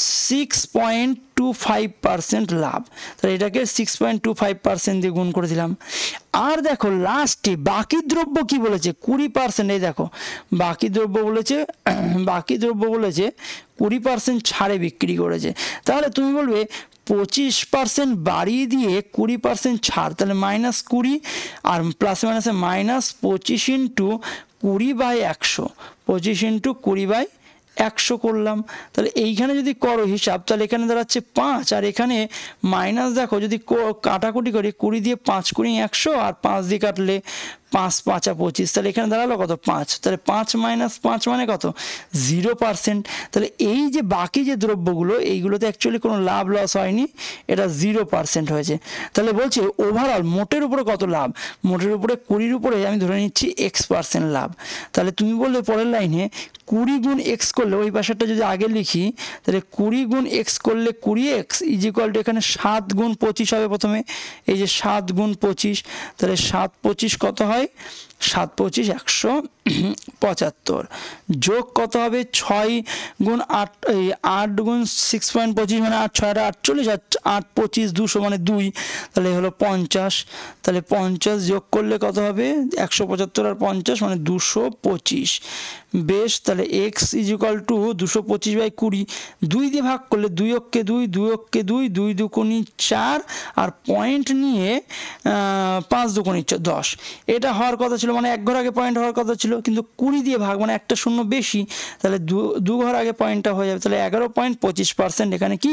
6.25% লাভ। তাহলে এটাকে 6.25% দিয়ে গুণ করে দিলাম। আর দেখো লাস্টে বাকি দ্রব্য কি বলেছে, 20%। এই দেখো বাকি দ্রব্য বলেছে, বাকি দ্রব্য বলেছে 20% ছাড়ে বিক্রি করেছে। তাহলে তুমি বলবে 25% বাড়িয়ে দিয়ে 20% ছাড়, তাহলে -20, আর প্লাসে মাইনাসে -25 ইন্টু 20/100, 25 ইন্টু 20/100 করলাম। তাহলে এইখানে যদি করো হিসাব, তাহলে এখানে দাঁড়াচ্ছে 5, আর এখানে মাইনাস, দেখো যদি কাটাকুটি করি, 20 দিয়ে 5 কুড়ি 100, আর 5 দিয়ে কাটলে 5 5 25, তাহলে এখানে দাঁড়ালো কত, 5। তাহলে 5 - 5 মানে কত, 0%। তাহলে এই যে বাকি যে দ্রব্যগুলো, এইগুলোতে অ্যাকচুয়ালি কোনো লাভ লস হয়নি, এটা 0% হয়েছে। তাহলে বলছে ওভারঅল মোটের উপরে কত লাভ, মোটের উপরে 20-র উপরে আমি ধরে নিচ্ছি x% লাভ। তাহলে তুমি বললে পরের লাইনে 20 গুণ x করলে, ওই পাশেরটা যদি আগে লিখি, তাহলে 20 গুণ x করলে 20x ইজিক্যাল টু এখানে 7 গুণ 25 হবে প্রথমে, এই যে 7 গুণ 25, তাহলে 7 25 কত হয়, 7 25 175, যোগ কত হবে, 6 গুণ 8, এই 8 গুণ 6.25 মানে 8 6 48, আর 8 25 200 মানে 2, তাহলে হলো 50। তাহলে 50 যোগ করলে কত হবে, 175 আর 50 মানে 225। বেশ, তাহলে x ইজিক্যাল টু 225/20, 2 দিয়ে ভাগ করলে 2 অক্ষে 2, 2 অক্ষে 2, 2 দুগুণি 4, আর পয়েন্ট নিয়ে 5 দুগুণি 10। এটা হওয়ার কথা ছিল, মানে এক ঘর আগে পয়েন্ট হওয়ার কথা ছিল, কিন্তু 20 দিয়ে ভাগ মানে একটা শূন্য বেশি, তাহলে দু ঘর আগে পয়েন্টটা হয়ে যাবে, তাহলে 11.25%, এখানে কি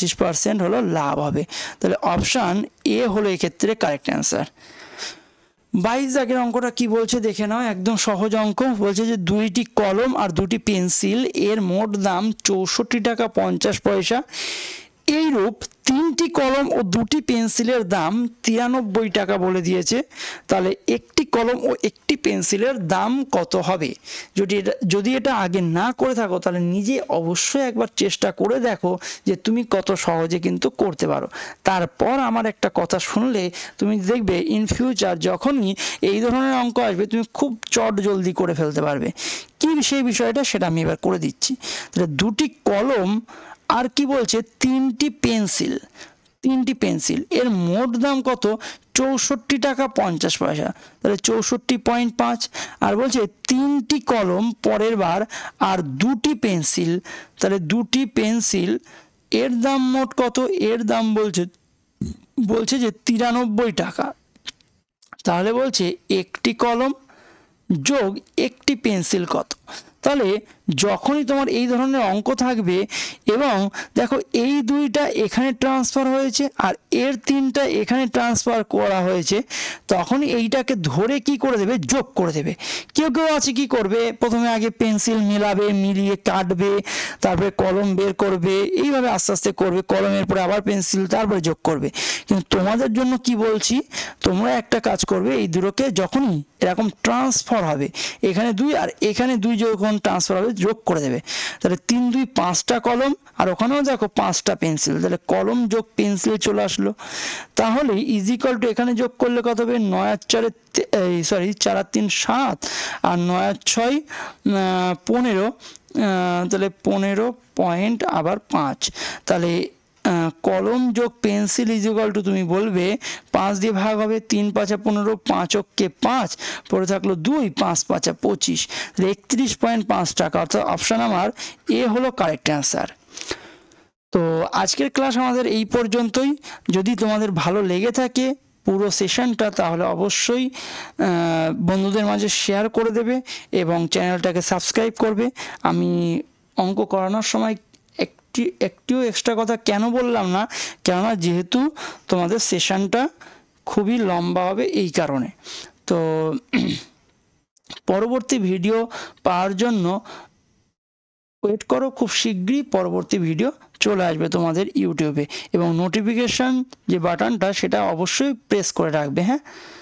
11.25% হলো লাভ হবে। তাহলে অপশান এ হলো এক্ষেত্রে কারেক্ট অ্যান্সার। 22 দাগের অঙ্কটা কি বলছে দেখে নাও, একদম সহজ অঙ্ক। বলছে যে 2টি কলম আর 2টি পেন্সিল এর মোট দাম 64 টাকা 50 পয়সা। এইরূপ 3টি কলম ও 2টি পেন্সিলের দাম 93 টাকা বলে দিয়েছে। তাহলে একটি কলম ও একটি পেন্সিলের দাম কত হবে? যদি এটা আগে না করে থাকো তাহলে নিজে অবশ্যই একবার চেষ্টা করে দেখো যে তুমি কত সহজে কিন্তু করতে পারো। তারপর আমার একটা কথা শুনলে তুমি দেখবে ইন ফিউচার যখনই এই ধরনের অঙ্ক আসবে তুমি খুব চট জলদি করে ফেলতে পারবে। কি সেই বিষয়টা সেটা আমি এবার করে দিচ্ছি। তাহলে 2টি কলম আর কি বলছে 3টি পেন্সিল এর মোট দাম কত? 64 টাকা 50 পয়সা। তাহলে 64.5। আর বলছে 3টি কলম পরের বার আর 2টি পেন্সিল, তাহলে 2টি পেন্সিল এর দাম মোট কত? এর দাম বলছে যে 93 টাকা। তাহলে বলছে একটি কলম যোগ একটি পেন্সিল কত? তাহলে যখনই তোমার এই ধরনের অঙ্ক থাকবে এবং দেখো এই 2টা এখানে ট্রান্সফার হয়েছে আর এর 3টা এখানে ট্রান্সফার করা হয়েছে, তখন এইটাকে ধরে কি করে দেবে? যোগ করে দেবে। কেউ আছে কি করবে, প্রথমে আগে পেন্সিল মেলাবে, মিলিয়ে কাটবে, তারপরে কলম বের করবে, এইভাবে আস্তে আস্তে করবে, কলমের পরে আবার পেন্সিল, তারপরে যোগ করবে। কিন্তু তোমাদের জন্য কি বলছি, তোমরা একটা কাজ করবে, এই দুটোকে যখনই এরকম ট্রান্সফার হবে, এখানে 2 আর এখানে 2 যখন ট্রান্সফার হবে যোগ করে দেবে। তাহলে 3 2 5টা কলম আর ওখানেও দেখো 5টা পেন্সিল, তাহলে কলম যোগ পেন্সিল চলে আসলো। তাহলে ইজিক্যাল টু এখানে যোগ করলে কত হবে? 9 আর 4 4 আর 3 7 আর 9 আর 6 15, তাহলে 15 পয়েন্ট আবার 5। তাহলে কলম যোগ পেন্সিল ইজিক্যাল টু তুমি বলবে 5 দিয়ে ভাগ হবে, 3 5 15, 5 অক্কে 5, পরে থাকলো 2, 5 5 25, 31.5 টাকা। অর্থাৎ অপশান আমার এ হলো কারেক্ট অ্যান্সার। তো আজকের ক্লাস আমাদের এই পর্যন্তই। যদি তোমাদের ভালো লেগে থাকে পুরো সেশনটা, তাহলে অবশ্যই বন্ধুদের মাঝে শেয়ার করে দেবে এবং চ্যানেলটাকে সাবস্ক্রাইব করবে। আমি অঙ্ক করানোর সময় একটিও এক্সট্রা কথা কেন বললাম না, কেননা যেহেতু তোমাদের সেশনটা খুবই লম্বা হবে এই কারণে। তো পরবর্তী ভিডিও পাওয়ার জন্য ওয়েট করো, খুব শীঘ্রই পরবর্তী ভিডিও চলে আসবে তোমাদের ইউটিউবে, এবং নোটিফিকেশান যে বাটনটা সেটা অবশ্যই প্রেস করে রাখবে। হ্যাঁ।